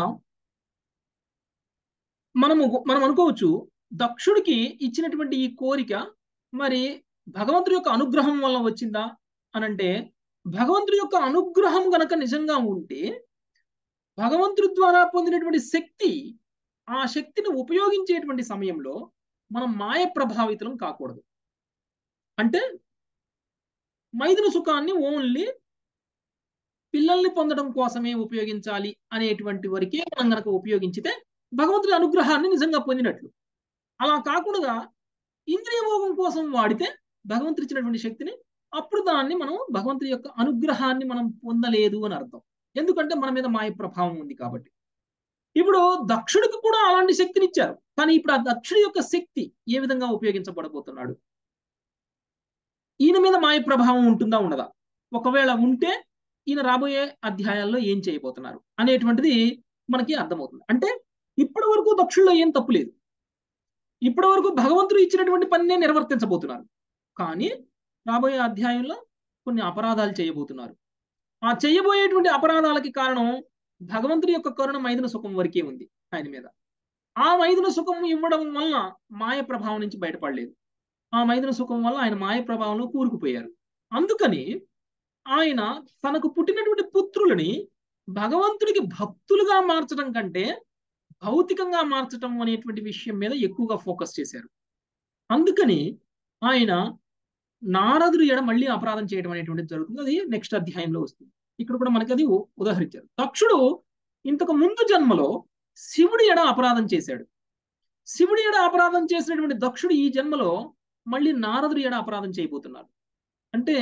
మనం అనుకోవచ్చు దక్షుడికి ఇచ్చినటువంటి ఈ కోరిక మరి భగవంతుడి యొక్క అనుగ్రహం వల్ల వచ్చిందా అనంటే, భగవంతుడి యొక్క అనుగ్రహం గనక నిజంగా ఉంటే భగవంతుడి ద్వారా పొందినటువంటి శక్తి, ఆ శక్తిని ఉపయోగించేటువంటి సమయంలో మనం మాయ ప్రభావితం కాకూడదు. అంటే మైథున సుఖాన్ని ఓన్లీ పిల్లల్ని పొందడం కోసమే ఉపయోగించాలి అనేటువంటి వరకే మనం గనక ఉపయోగించితే భగవంతుడి అనుగ్రహాన్ని నిజంగా పొందినట్లు. అలా కాకుండా ఇంద్రియ భోగం కోసం వాడితే భగవంతుడు ఇచ్చినటువంటి శక్తిని, అప్పుడు దాన్ని మనం భగవంతుడి యొక్క అనుగ్రహాన్ని మనం పొందలేదు అని అర్థం. ఎందుకంటే మన మీద మాయ ప్రభావం ఉంది కాబట్టి. ఇప్పుడు దక్షుడికి కూడా అలాంటి శక్తిని ఇచ్చారు, కానీ ఇప్పుడు ఆ దక్షుడి యొక్క శక్తి ఏ విధంగా ఉపయోగించబడబోతున్నాడు, ఈయన మీద మాయ ప్రభావం ఉంటుందా ఉండదా, ఒకవేళ ఉంటే ఈయన రాబోయే అధ్యాయాల్లో ఏం చేయబోతున్నారు అనేటువంటిది మనకి అర్థమవుతుంది. అంటే ఇప్పటి వరకు దక్షుల్లో ఏం తప్పు లేదు, ఇప్పటి వరకు భగవంతుడు ఇచ్చినటువంటి పనినే నిర్వర్తించబోతున్నారు. కానీ రాబోయే అధ్యాయంలో కొన్ని అపరాధాలు చేయబోతున్నారు. ఆ చేయబోయేటువంటి అపరాధాలకి కారణం భగవంతుడి యొక్క కరుణ మైథున సుఖం వరకే ఉంది ఆయన మీద. ఆ మైథున సుఖం ఇవ్వడం వల్ల మాయ ప్రభావం నుంచి బయటపడలేదు. ఆ మైథున సుఖం వల్ల ఆయన మాయ ప్రభావంలో కూరుకుపోయారు. అందుకని ఆయన తనకు పుట్టినటువంటి పుత్రులని భగవంతుడికి భక్తులుగా మార్చడం కంటే భౌతికంగా మార్చడం అనేటువంటి విషయం మీద ఎక్కువగా ఫోకస్ చేశారు. అందుకని ఆయన నారదుడు ఎడ మళ్ళీ అపరాధం చేయడం అనేటువంటిది జరుగుతుంది. అది నెక్స్ట్ అధ్యాయంలో వస్తుంది. ఇక్కడ కూడా మనకి అది ఉదాహరించారు. దక్షుడు ఇంతకు ముందు జన్మలో శివుడి ఎడ అపరాధం చేశాడు. శివుడి ఎడ అపరాధం చేసినటువంటి దక్షుడు ఈ జన్మలో మళ్ళీ నారదుడి ఎడ అపరాధం చేయబోతున్నారు. అంటే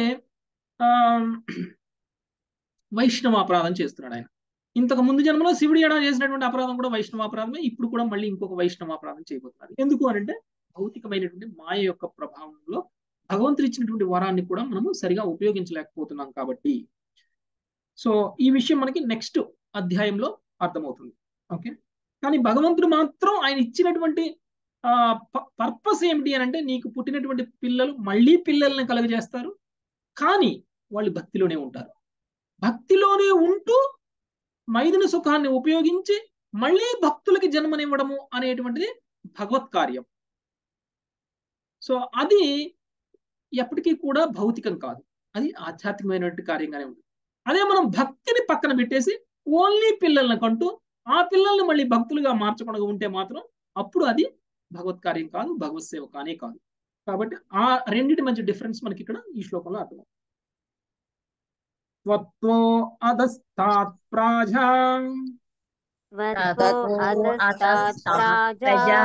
వైష్ణవ అపరాధం చేస్తున్నాడు ఆయన. ఇంతకు ముందు జన్మలో శివుడి ఎడ చేసినటువంటి అపరాధం కూడా వైష్ణవ అపరాధమే, ఇప్పుడు కూడా మళ్ళీ ఇంకొక వైష్ణవ అపరాధం చేయబోతున్నారు. ఎందుకు అంటే భౌతికమైనటువంటి మాయ యొక్క ప్రభావంలో భగవంతుడు ఇచ్చినటువంటి వరాన్ని కూడా మనము సరిగా ఉపయోగించలేకపోతున్నాం కాబట్టి. సో ఈ విషయం మనకి నెక్స్ట్ అధ్యాయంలో అర్థమవుతుంది. ఓకే, కానీ భగవంతుడు మాత్రం ఆయన ఇచ్చినటువంటి పర్పస్ ఏమిటి అని అంటే, నీకు పుట్టినటువంటి పిల్లలు మళ్ళీ పిల్లల్ని కలుగజేస్తారు, కానీ వాళ్ళు భక్తిలోనే ఉంటారు. భక్తిలోనే ఉంటూ మైథున సుఖాన్ని ఉపయోగించి మళ్ళీ భక్తులకి జన్మనివ్వడము అనేటువంటిది భగవత్ కార్యం. సో అది ఎప్పటికీ కూడా భౌతికం కాదు, అది ఆధ్యాత్మికమైనటువంటి కార్యంగానే ఉంటుంది. అదే మనం భక్తిని పక్కన పెట్టేసి ఓన్లీ పిల్లల్ని కంటూ ఆ పిల్లల్ని మళ్ళీ భక్తులుగా మార్చకుండా ఉంటే మాత్రం అప్పుడు అది భగవత్ కార్యం కాదు, భగవత్ సేవ కానే కాదు. కాబట్టి ఆ రెండింటి మధ్య డిఫరెన్స్ మనకి ఇక్కడ ఈ శ్లోకంలో అర్థం. త్వత్తో అధస్తాత్ ప్రాజా తతో అధస్తాత్ ప్రాజా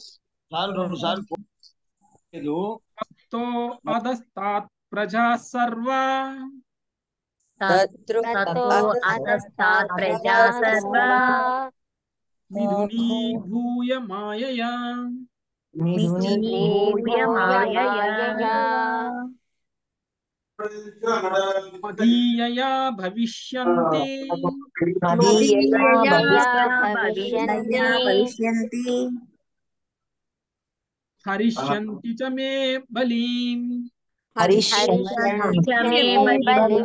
త్వత్తో అధస్తాత్ ప్రజా సర్వా తతో అధస్తాత్ ప్రజా సర్వా విధునీభూయ మాయయా విధూయ మాయయా మదీయయా భవిష్యంతి మదీయయా భవిష్యంతి హరిష్యంతి చ మే బలీం. హరిష్యంతి చ మే బలిం.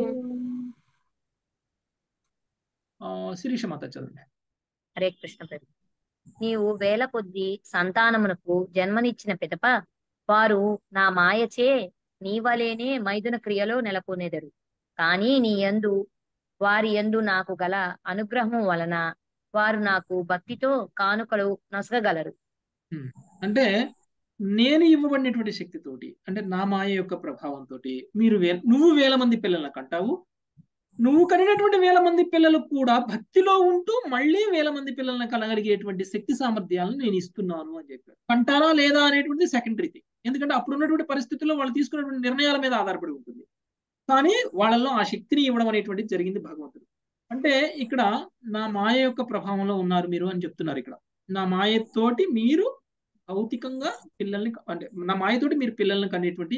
శిరీష మాత చదవండి. హరే కృష్ణ ప్రభు. నీవు వేల కొద్ది సంతానమునకు జన్మనిచ్చిన పిదప వారు నా మాయచే నీ వలేనే మైదున క్రియలో నెలకొనేదరు. కానీ నీ యందు వారి యందు నాకు గల అనుగ్రహం వలన వారు నాకు భక్తితో కానుకలు నొసగగలరు. అంటే నేను ఇవ్వబడినటువంటి శక్తితోటి, అంటే నా మాయ యొక్క ప్రభావంతో మీరు నువ్వు వేల మంది పిల్లలను కంటావు. నువ్వు కనినటువంటి వేల మంది పిల్లలు కూడా భక్తిలో ఉంటూ మళ్ళీ వేల మంది పిల్లలను కలగలిగేటువంటి శక్తి సామర్థ్యాలను నేను ఇస్తున్నాను అని చెప్పారు. కంటారా లేదా అనేటువంటిది సెకండరీ థింగ్. ఎందుకంటే అప్పుడు ఉన్నటువంటి పరిస్థితుల్లో వాళ్ళు తీసుకున్నటువంటి నిర్ణయాల మీద ఆధారపడి ఉంటుంది. కానీ వాళ్ళల్లో ఆ శక్తిని ఇవ్వడం అనేటువంటిది జరిగింది భగవంతుడు. అంటే ఇక్కడ నా మాయ యొక్క ప్రభావంలో ఉన్నారు మీరు అని చెప్తున్నారు. ఇక్కడ నా మాయతోటి మీరు భౌతికంగా పిల్లల్ని, అంటే నా మాయతోటి మీరు పిల్లల్ని కనేటువంటి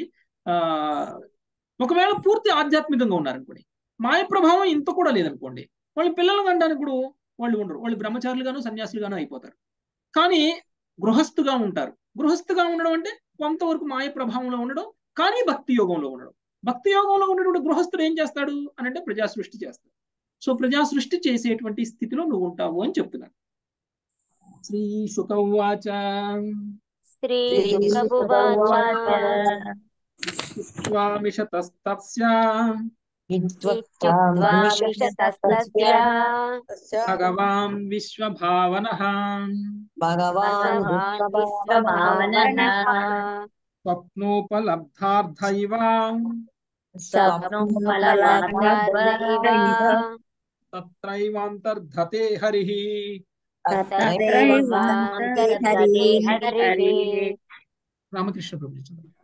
ఒకవేళ పూర్తి ఆధ్యాత్మికంగా ఉన్నారనుకోండి, మాయ ప్రభావం ఇంత కూడా లేదనుకోండి, వాళ్ళు పిల్లలను కనడానికి కూడా వాళ్ళు ఉండరు. వాళ్ళు బ్రహ్మచారులుగాను సన్యాసులుగాను అయిపోతారు. కానీ గృహస్థుగా ఉంటారు. గృహస్థుగా ఉండడం అంటే కొంతవరకు మాయ ప్రభావంలో ఉండడం, కానీ భక్తి యోగంలో ఉండడం. భక్తి యోగంలో ఉన్నటువంటి గృహస్థుడు ఏం చేస్తాడు అని అంటే ప్రజా సృష్టి చేస్తాడు. సో ప్రజా సృష్టి చేసేటువంటి స్థితిలో నువ్వు ఉంటావు అని చెప్తున్నాడు. శ్రీ శుకవాచ శ్రీ శుకవాచ విశ్వామిషతస్తస్య భగవాన్ విశ్వభావనః స్వప్నోపలబ్ధార్థైవ తత్రైవాంతర్ధతే హరిః. రామకృష్ణ ప్రభు.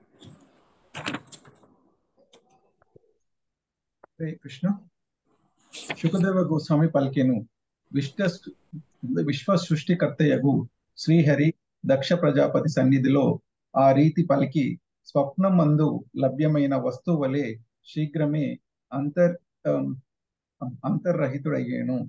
హరే కృష్ణ. శుకదేవ గోస్వామి పలికెను, విశ్వ సృష్టికర్తయగు శ్రీహరి దక్ష ప్రజాపతి సన్నిధిలో ఆ రీతి పలికి స్వప్నం మందు లభ్యమైన వస్తువు వలె శీఘ్రమే అంతర్రహితుడయ్యాను.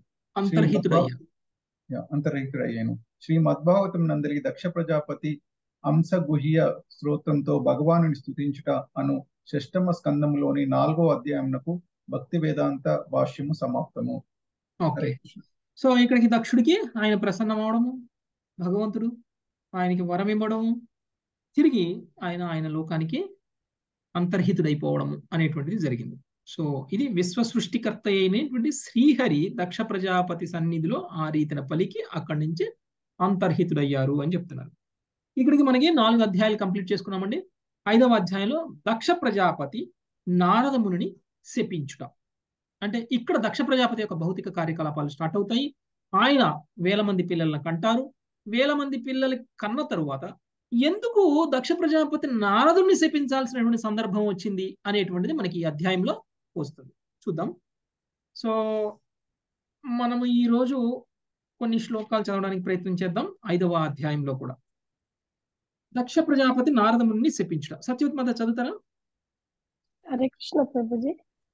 శ్రీ మద్భాగవతం నందలి దక్ష ప్రజాపతి అంశగుహ్య స్తోత్రంతో భగవానుని స్తుతించుట అను షష్టమ స్కందములోని 4వ అధ్యాయమునకు భక్తి వేదాంత భాష్యము సమాప్తము. ఓకే. సో ఇక్కడికి దక్షుడికి ఆయన ప్రసన్నం అవడము, భగవంతుడు ఆయనకి వరం ఇవ్వడము, తిరిగి ఆయన లోకానికి అంతర్హితుడైపోవడము అనేటువంటిది జరిగింది. సో ఇది విశ్వ సృష్టికర్త అయినటువంటి శ్రీహరి దక్ష ప్రజాపతి సన్నిధిలో ఆ రీతిన పలికి అక్కడి నుంచి అంతర్హితుడయ్యారు అని చెప్తున్నారు. ఇక్కడికి మనకి 4 అధ్యాయాలు కంప్లీట్ చేసుకున్నామండి. 5వ అధ్యాయంలో దక్ష ప్రజాపతి నారద మునిని శపించుట. అంటే ఇక్కడ దక్ష ప్రజాపతి యొక్క భౌతిక కార్యకలాపాలు స్టార్ట్ అవుతాయి. ఆయన వేల మంది పిల్లలను కంటారు. వేల మంది పిల్లలు కన్న తరువాత ఎందుకు దక్ష ప్రజాపతి నారదుని శపించాల్సినటువంటి సందర్భం వచ్చింది అనేటువంటిది మనకి ఈ అధ్యాయంలో వస్తుంది. చూద్దాం. సో మనము ఈరోజు కొన్ని శ్లోకాలు చదవడానికి ప్రయత్నం చేద్దాం. 5వ అధ్యాయంలో కూడా దక్ష ప్రజాపతి నారద మునిని శపించుట. సత్యవతి మాత చదువుతారా? హరే కృష్ణ ప్రభుజీ.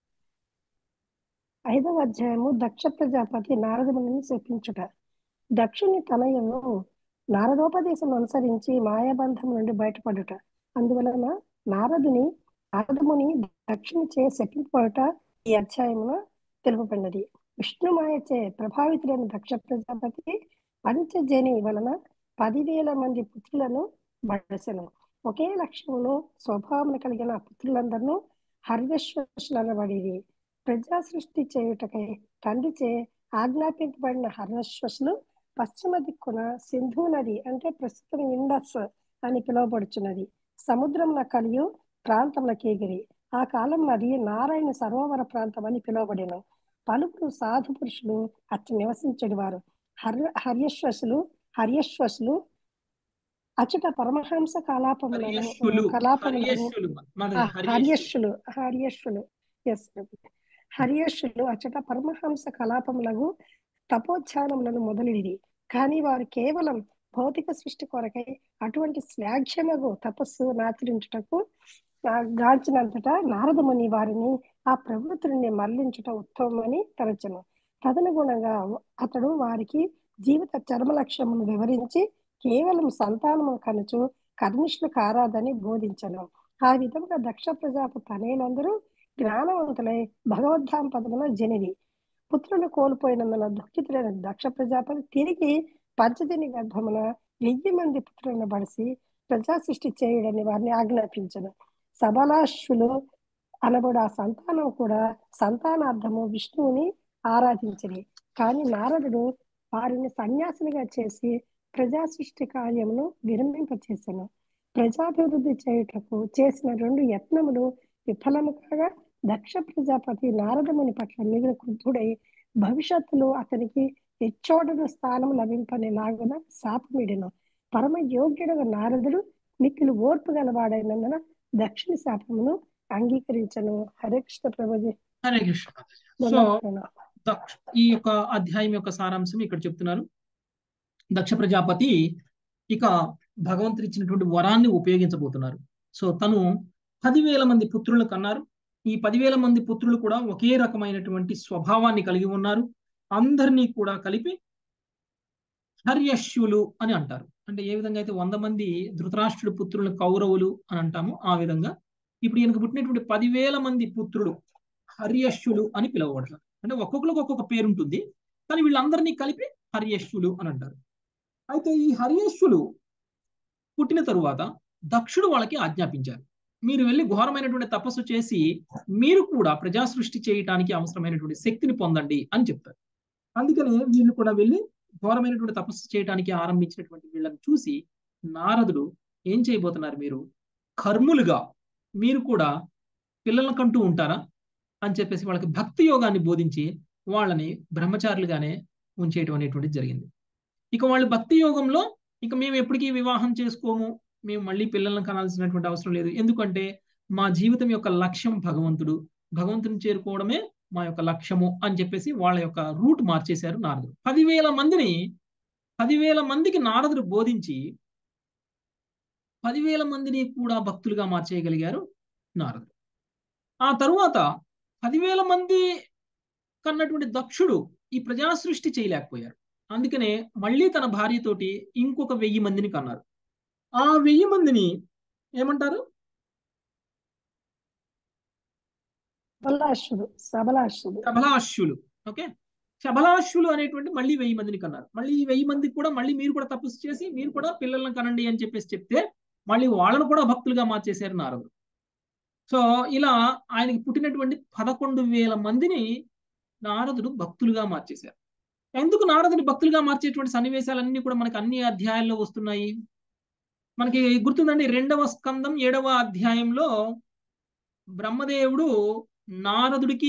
5వ అధ్యాయము దక్ష ప్రజాపతి నారద మునిని శపించుట. దక్షుని తనయును నారదోపదేశం అనుసరించి మాయాబంధం నుండి బయటపడుట. అందువలన నారదముని దక్షుని చే శపింపబడుట ఈ అధ్యాయములో తెలుపబడినది. విష్ణుమాయచే ప్రభావితులైన దక్ష ప్రజాపతి పంచజని వలన 10,000 మంది పుత్రులను బడసెను. ఒకే లక్ష్యమును స్వభావం కలిగిన పుత్రులందరూ హర్యశ్వసులనబడిరి. ప్రజా సృష్టి చేయుటకై తండ్రిచే ఆజ్ఞాపింపబడిన హర్యశ్వసులు పశ్చిమ దిక్కున సింధు నది అంటే ప్రస్తుతం ఇండస్ అని పిలువబడుచున్నది సముద్రమున కలియు ప్రాంతమునకేగిరి. ఆ కాలం అది నారాయణ సరోవర ప్రాంతం అని పిలువబడిన పలువురు సాధు పురుషులు అచ్చ నివసించేవారు. హర్యశ్వసులు అచ్చట పరమహంస హర్యశ్వసులు అచ్చట పరమహంస కలాపములకు తపోధ్యానములను మొదలైనది. కానీ వారు కేవలం భౌతిక సృష్టి కొరకై అటువంటి శ్లాఘ్యమగు తపస్సు ఆచరించుటకు గాంచినంతటా నారదముని వారిని ఆ ప్రవృత్తిని మరలించుట ఉత్తమమని తలచెను. తదనుగుణంగా అతడు వారికి జీవిత చర్మ లక్ష్యమును వివరించి కేవలం సంతానము కనుచు కర్మిష్లు కారాదని బోధించను. ఆ విధంగా దక్ష ప్రజాపతి అనేలందరూ జ్ఞానవంతులై భగవద్ధామ పదమున జనిది. పుత్రులు కోల్పోయినందున దుఃఖితులైన దక్ష ప్రజాపతి తిరిగి పంచజని గర్భమున 1000 మంది పుత్రులను బడిసి ప్రజా సృష్టి చేయుడని వారిని ఆజ్ఞాపించను. సబలాశ్వులు అనబడు ఆ సంతానం కూడా సంతానార్థము విష్ణువుని ఆరాధించిరి. కానీ నారదుడు వారిని సన్యాసులుగా చేసి ప్రజా సృష్టి కార్యమును విరమింపచేసెను. ప్రజాభివృద్ధి చేయుటకు చేసిన 2 యత్నములు విఫలము కాగా దక్ష ప్రజాపతి నారదముని పట్ల మిగిలిన క్రుద్ధుడై భవిష్యత్తులో అతనికి ఎచ్చోడను స్థానం లభింపని లాగున శాపమిడెను. పరమ యోగ్యుడు నారదుడు మిక్కిలి ఓర్పు గలవాడైనందున దక్షిణ శాపమును అంగీకరించను. హరే కృష్ణ ప్రభుజీ. హరే కృష్ణ. సో ఈ యొక్క అధ్యాయం యొక్క సారాంశం ఇక్కడ చెప్తున్నారు. దక్ష ప్రజాపతి ఇక భగవంతుడు ఇచ్చినటువంటి వరాన్ని ఉపయోగించబోతున్నారు. సో తను 10,000 మంది పుత్రులు కన్నారు. ఈ 10,000 మంది పుత్రులు కూడా ఒకే రకమైనటువంటి స్వభావాన్ని కలిగి ఉన్నారు. అందరినీ కూడా కలిపి హర్యశ్వులు అని అంటారు. అంటే ఏ విధంగా అయితే 100 మంది ధృతరాష్ట్రుడు పుత్రులు కౌరవులు అని అంటామో ఆ విధంగా ఇప్పుడు ఈయనకు పుట్టినటువంటి 10,000 మంది పుత్రులు హర్యశ్వులు అని పిలువబడతారు. అంటే ఒక్కొక్కరికి ఒక్కొక్క పేరు ఉంటుంది, కానీ వీళ్ళందరినీ కలిపి హర్యశ్వులు అని అంటారు. అయితే ఈ హర్యశ్వులు పుట్టిన తరువాత దక్షుడు వాళ్ళకి ఆజ్ఞాపించారు, మీరు వెళ్ళి ఘోరమైనటువంటి తపస్సు చేసి మీరు కూడా ప్రజా సృష్టి చేయటానికి అవసరమైనటువంటి శక్తిని పొందండి అని చెప్తారు. అందుకని వీళ్ళు కూడా వెళ్ళి ఘోరమైనటువంటి తపస్సు చేయడానికి ఆరంభించినటువంటి వీళ్ళని చూసి నారదుడు ఏం చేయబోతున్నారు, మీరు కర్ములుగా మీరు కూడా పిల్లలను కంటూ ఉంటారా అని చెప్పేసి వాళ్ళకి భక్తి యోగాన్ని బోధించి వాళ్ళని బ్రహ్మచారులుగానే ఉంచేయటం అనేటువంటిది జరిగింది. ఇక వాళ్ళు భక్తి యోగంలో ఇక మేము ఎప్పటికీ వివాహం చేసుకోము, మేము మళ్ళీ పిల్లలను కనాల్సినటువంటి అవసరం లేదు, ఎందుకంటే మా జీవితం యొక్క లక్ష్యం భగవంతుడు, భగవంతుని చేరుకోవడమే మా యొక్క లక్ష్యము అని చెప్పేసి వాళ్ళ యొక్క రూట్ మార్చేశారు నారదుడు. 10,000 మందికి నారదుడు బోధించి 10,000 మందిని కూడా భక్తులుగా మార్చేయగలిగారు నారదుడు. ఆ తరువాత 10,000 మంది కన్నటువంటి దక్షుడు ఈ ప్రజా సృష్టి చేయలేకపోయారు. అందుకనే మళ్ళీ తన భార్యతోటి ఇంకొక 1000 మందిని కన్నారు. ఆ 1000 మందిని ఏమంటారు? శబలాశ్వులు. ఓకే, శబలాశ్వులు అనేటువంటి మళ్ళీ 1000 మందిని కన్నారు. మళ్ళీ ఈ 1000 మందికి కూడా మళ్ళీ మీరు కూడా తపస్సు చేసి మీరు కూడా పిల్లలను కనండి అని చెప్పేసి చెప్తే మళ్ళీ వాళ్ళను కూడా భక్తులుగా మార్చేశారు నారదుడు. సో ఇలా ఆయనకి పుట్టినటువంటి 11,000 మందిని నారదుడు భక్తులుగా మార్చేశారు. ఎందుకు నారదుని భక్తులుగా మార్చేటువంటి సన్నివేశాలన్నీ కూడా మనకి అన్ని అధ్యాయాల్లో వస్తున్నాయి. మనకి గుర్తుందండి, 2వ స్కందం 7వ అధ్యాయంలో బ్రహ్మదేవుడు నారదుడికి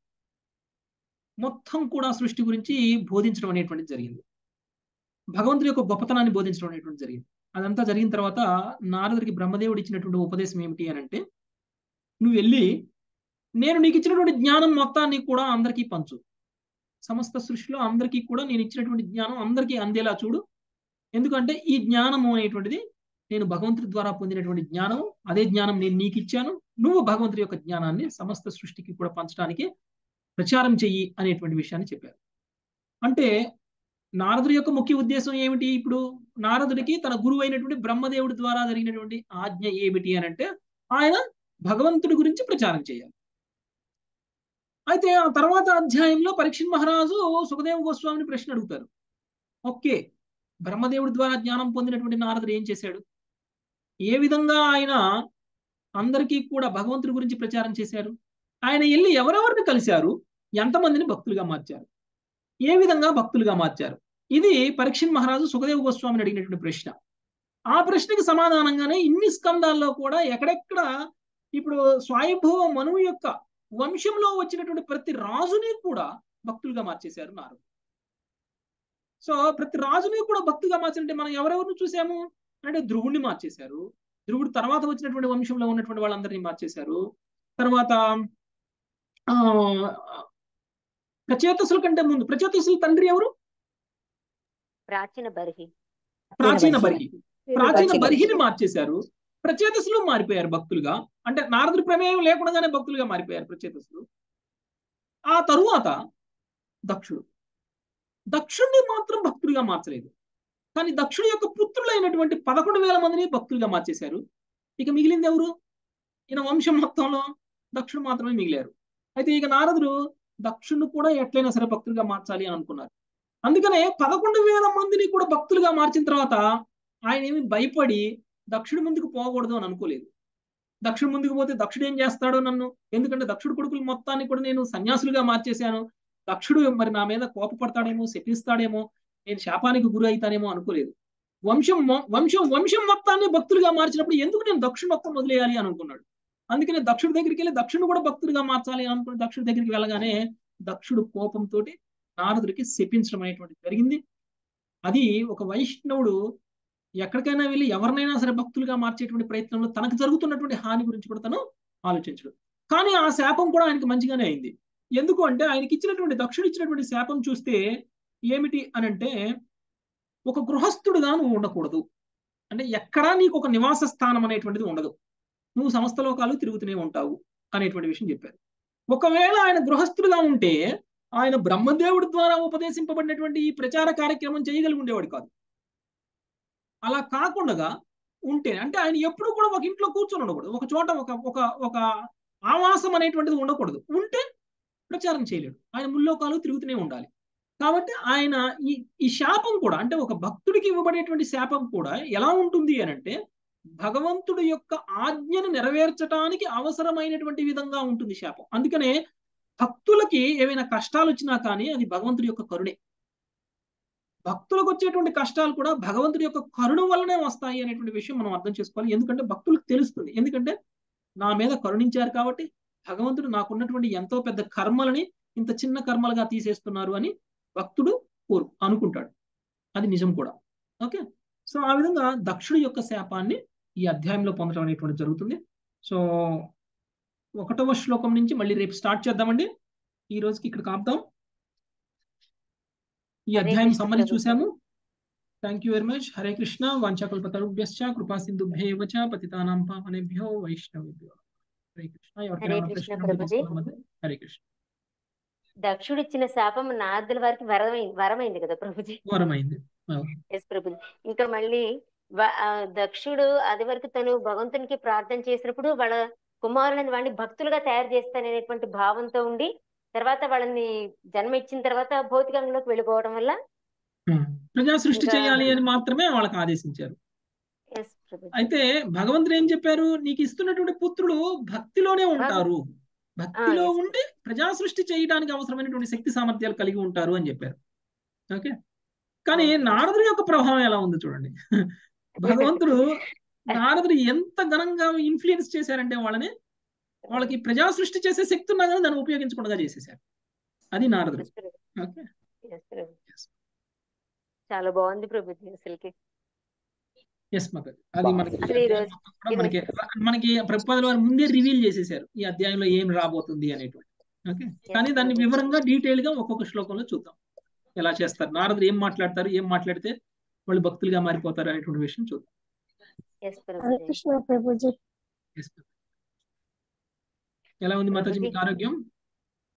మొత్తం కూడా సృష్టి గురించి బోధించడం అనేటువంటిది జరిగింది. భగవంతుడి యొక్క గొప్పతనాన్ని బోధించడం అనేటువంటిది జరిగింది. అదంతా జరిగిన తర్వాత నారదుడికి బ్రహ్మదేవుడు ఇచ్చినటువంటి ఉపదేశం ఏమిటి అని అంటే, నువ్వు వెళ్ళి నేను నీకు ఇచ్చినటువంటి జ్ఞానం మొత్తాన్ని కూడా అందరికీ పంచు, సమస్త సృష్టిలో అందరికీ కూడా నేను ఇచ్చినటువంటి జ్ఞానం అందరికీ అందేలా చూడు. ఎందుకంటే ఈ జ్ఞానము అనేటువంటిది నేను భగవంతుడి ద్వారా పొందినటువంటి జ్ఞానం, అదే జ్ఞానం నేను నీకు ఇచ్చాను, నువ్వు భగవంతుడి యొక్క జ్ఞానాన్ని సమస్త సృష్టికి కూడా పంచడానికి ప్రచారం చెయ్యి అనేటువంటి విషయాన్ని చెప్పారు. అంటే నారదుడి యొక్క ముఖ్య ఉద్దేశం ఏమిటి? ఇప్పుడు నారదుడికి తన గురువు అయినటువంటి బ్రహ్మదేవుడి ద్వారా జరిగినటువంటి ఆజ్ఞ ఏమిటి అని అంటే, ఆయన భగవంతుడి గురించి ప్రచారం చేయాలి. అయితే ఆ తర్వాత అధ్యాయంలో పరీక్షిత్ మహారాజు సుఖదేవ గోస్వామిని ప్రశ్న అడుగుతారు. ఓకే, బ్రహ్మదేవుడి ద్వారా జ్ఞానం పొందినటువంటి నారదుడు ఏం చేశాడు? ఏ విధంగా ఆయన అందరికీ కూడా భగవంతుడి గురించి ప్రచారం చేశారు? ఆయన వెళ్ళి ఎవరెవరిని కలిశారు? ఎంతమందిని భక్తులుగా మార్చారు? ఏ విధంగా భక్తులుగా మార్చారు? ఇది పరీక్షిత్ మహారాజు సుఖదేవ గోస్వామిని అడిగినటువంటి ప్రశ్న. ఆ ప్రశ్నకి సమాధానంగానే ఇన్ని స్కందాల్లో కూడా ఎక్కడెక్కడ ఇప్పుడు స్వయంభవ మనువు యొక్క వంశంలో వచ్చినటువంటి ప్రతి రాజుని కూడా భక్తులుగా మార్చేశారు నారదుడు. సో ప్రతి రాజుని కూడా భక్తుగా మార్చారంటే మనం ఎవరెవరిని చూసాము అంటే ధ్రువుడిని మార్చేశారు, ధ్రువుడు తర్వాత వచ్చినటువంటి వంశంలో ఉన్నటువంటి వాళ్ళందరినీ మార్చేశారు. తర్వాత ఆ ప్రచేతసుల కంటే ముందు ప్రచేతసుల తండ్రి ఎవరు? ప్రాచీన బర్హి. ప్రాచీన బర్హిని మార్చేశారు, ప్రచేతసులు మారిపోయారు భక్తులుగా. అంటే నారదుడి ప్రమేయం లేకుండానే భక్తులుగా మారిపోయారు ప్రచేతసులు. ఆ తరువాత దక్షుడిని మాత్రం భక్తులుగా మార్చలేదు, కానీ దక్షుడి యొక్క పుత్రులైనటువంటి 11,000 మందిని భక్తులుగా మార్చేశారు. ఇక మిగిలింది ఎవరు? ఈయన వంశం మొత్తంలో దక్షుడు మాత్రమే మిగిలారు. అయితే ఇక నారదుడు దక్షుడిని కూడా ఎట్లయినా సరే భక్తులుగా మార్చాలి అని అనుకున్నారు. అందుకనే 11,000 మందిని కూడా భక్తులుగా మార్చిన తర్వాత ఆయన ఏమి భయపడి దక్షుడి ముందుకు పోకూడదు అని అనుకోలేదు. దక్షుడి ముందుకు పోతే దక్షుడు ఏం చేస్తాడో నన్ను, ఎందుకంటే దక్షుడు కొడుకులు మొత్తాన్ని కూడా నేను సన్యాసులుగా మార్చేశాను, దక్షుడు మరి నా మీద కోపపడతాడేమో, శపిస్తాడేమో, నేను శాపానికి గురి అవుతానేమో అనుకోలేదు. వంశం మొత్తాన్ని భక్తులుగా మార్చినప్పుడు ఎందుకు నేను దక్షుడు మొత్తం వదిలేయాలి అని అనుకున్నాడు. అందుకనే దక్షుడి దగ్గరికి వెళ్ళి దక్షుడు కూడా భక్తులుగా మార్చాలి అని అనుకుని దక్షుడి దగ్గరికి వెళ్ళగానే దక్షుడు కోపంతో నారదుడికి శపించడం అనేటువంటిది జరిగింది. అది ఒక వైష్ణవుడు ఎక్కడికైనా వెళ్ళి ఎవరినైనా సరే భక్తులుగా మార్చేటువంటి ప్రయత్నంలో తనకు జరుగుతున్నటువంటి హాని గురించి కూడా తను ఆలోచించడు. కానీ ఆ శాపం కూడా ఆయనకి మంచిగానే అయింది. ఎందుకు అంటే ఆయనకి ఇచ్చినటువంటి దక్షుడు ఇచ్చినటువంటి శాపం చూస్తే ఏమిటి అని అంటే, ఒక గృహస్థుడుగా నువ్వు ఉండకూడదు, అంటే ఎక్కడా నీకు ఒక నివాస స్థానం అనేటువంటిది ఉండదు, నువ్వు సమస్త లోకాలు తిరుగుతూనే ఉంటావు అనేటువంటి విషయం చెప్పారు. ఒకవేళ ఆయన గృహస్థుడుగా ఉంటే ఆయన బ్రహ్మదేవుడి ద్వారా ఉపదేశింపబడినటువంటి ఈ ప్రచార కార్యక్రమం చేయగలిగి ఉండేవాడు కాదు. అలా కాకుండా ఉంటే అంటే ఆయన ఎప్పుడు కూడా ఒక ఇంట్లో కూర్చొని ఉండకూడదు, ఒక చోట ఒక ఆవాసం అనేటువంటిది ఉండకూడదు. ఉంటే ప్రచారం చేయలేడు, ఆయన ముల్లోకాలు తిరుగుతూనే ఉండాలి. కాబట్టి ఆయన ఈ శాపం కూడా అంటే ఒక భక్తుడికి ఇవ్వబడేటువంటి శాపం కూడా ఎలా ఉంటుంది అని అంటే, భగవంతుడి యొక్క ఆజ్ఞను నెరవేర్చడానికి అవసరమైనటువంటి విధంగా ఉంటుంది శాపం. అందుకనే భక్తులకి ఏమైనా కష్టాలు వచ్చినా కానీ అది భగవంతుడి యొక్క కరుణే. భక్తులకు వచ్చేటువంటి కష్టాలు కూడా భగవంతుడి యొక్క కరుణ వల్లనే వస్తాయి అనేటువంటి విషయం మనం అర్థం చేసుకోవాలి. ఎందుకంటే భక్తులకు తెలుస్తుంది, ఎందుకంటే నా మీద కరుణించారు కాబట్టి భగవంతుడు నాకున్నటువంటి ఎంతో పెద్ద కర్మలని ఇంత చిన్న కర్మలుగా తీసేస్తున్నారు అని భక్తుడు అనుకుంటాడు. అది నిజం కూడా. ఓకే, సో ఆ విధంగా దక్షుడి యొక్క శాపాన్ని ఈ అధ్యాయంలో పొందడం అనేటువంటి జరుగుతుంది. సో 1వ శ్లోకం నుంచి మళ్ళీ రేపు స్టార్ట్ చేద్దామండి. ఈ రోజుకి ఇక్కడ కాపుతాం. ఈ అధ్యాయం సమ్మరి చూసాము. Thank you very much. Hare Krishna. వాంఛాకల్పతరుభ్యశ్చ కృపా సింధుభ్యేవ చ పతితానాం పావనేభ్యో వైష్ణవేభ్యో హరే కృష్ణ. ఎవరికైనా ప్రశ్న? హరే కృష్ణ. దక్షుడు ఇచ్చిన శాపం నారదుల వారికి వరమైంది కదా ప్రభుజీ? వరమైంది. ఎస్ ప్రభుజీ. ఇంకా మళ్ళీ దక్షుడు అది వరకు తను భగవంతునికి ప్రార్థన చేసినప్పుడు వాళ్ళ కుమారులని వాడిని భక్తులుగా తయారు చేస్తాననేటువంటి భావంతో ఉండి తర్వాత వాళ్ళని జన్మ ఇచ్చిన తర్వాత భౌతికంలోకి వెళ్ళిపోవడం వల్ల ప్రజా సృష్టి చేయాలి అని మాత్రమే వాళ్ళకి ఆదేశించారు. అయితే భగవంతుడు ఏం చెప్పారు, నీకు ఇస్తున్నటువంటి పుత్రులు భక్తిలోనే ఉంటారు, భక్తిలో ఉండి ప్రజా సృష్టి చేయడానికి అవసరమైనటువంటి శక్తి సామర్థ్యాలు కలిగి ఉంటారు అని చెప్పారు. ఓకే, కానీ నారదుడి యొక్క ప్రభావం ఎలా ఉంది చూడండి. భగవంతుడు నారదుడు ఎంత ఘనంగా ఇన్ఫ్లుయెన్స్ చేశారంటే వాళ్ళకి ప్రజా సృష్టి చేసే శక్తి ఉన్నా కానీ దాన్ని ఉపయోగించకుండా చేసేసారు. అది నారదుడు. ఓకే, చాలా బాగుంది ప్రభుజీ అసలుకి. అది మనకి ప్రభుపాదుల వారు ముందే రివీల్ చేసేసారు ఈ అధ్యాయంలో ఏం రాబోతుంది అనేటువంటి. ఓకే, కానీ దాన్ని వివరంగా డీటెయిల్ గా ఒక్కొక్క శ్లోకంలో చూద్దాం ఎలా చేస్తారు, నారదుడు ఏం మాట్లాడతారు, ఏం మాట్లాడితే వాళ్ళు భక్తులుగా మారిపోతారు అనేటువంటి విషయం చూద్దాం. ఎలా ఉంది మాతాజీ మీకు ఆరోగ్యం?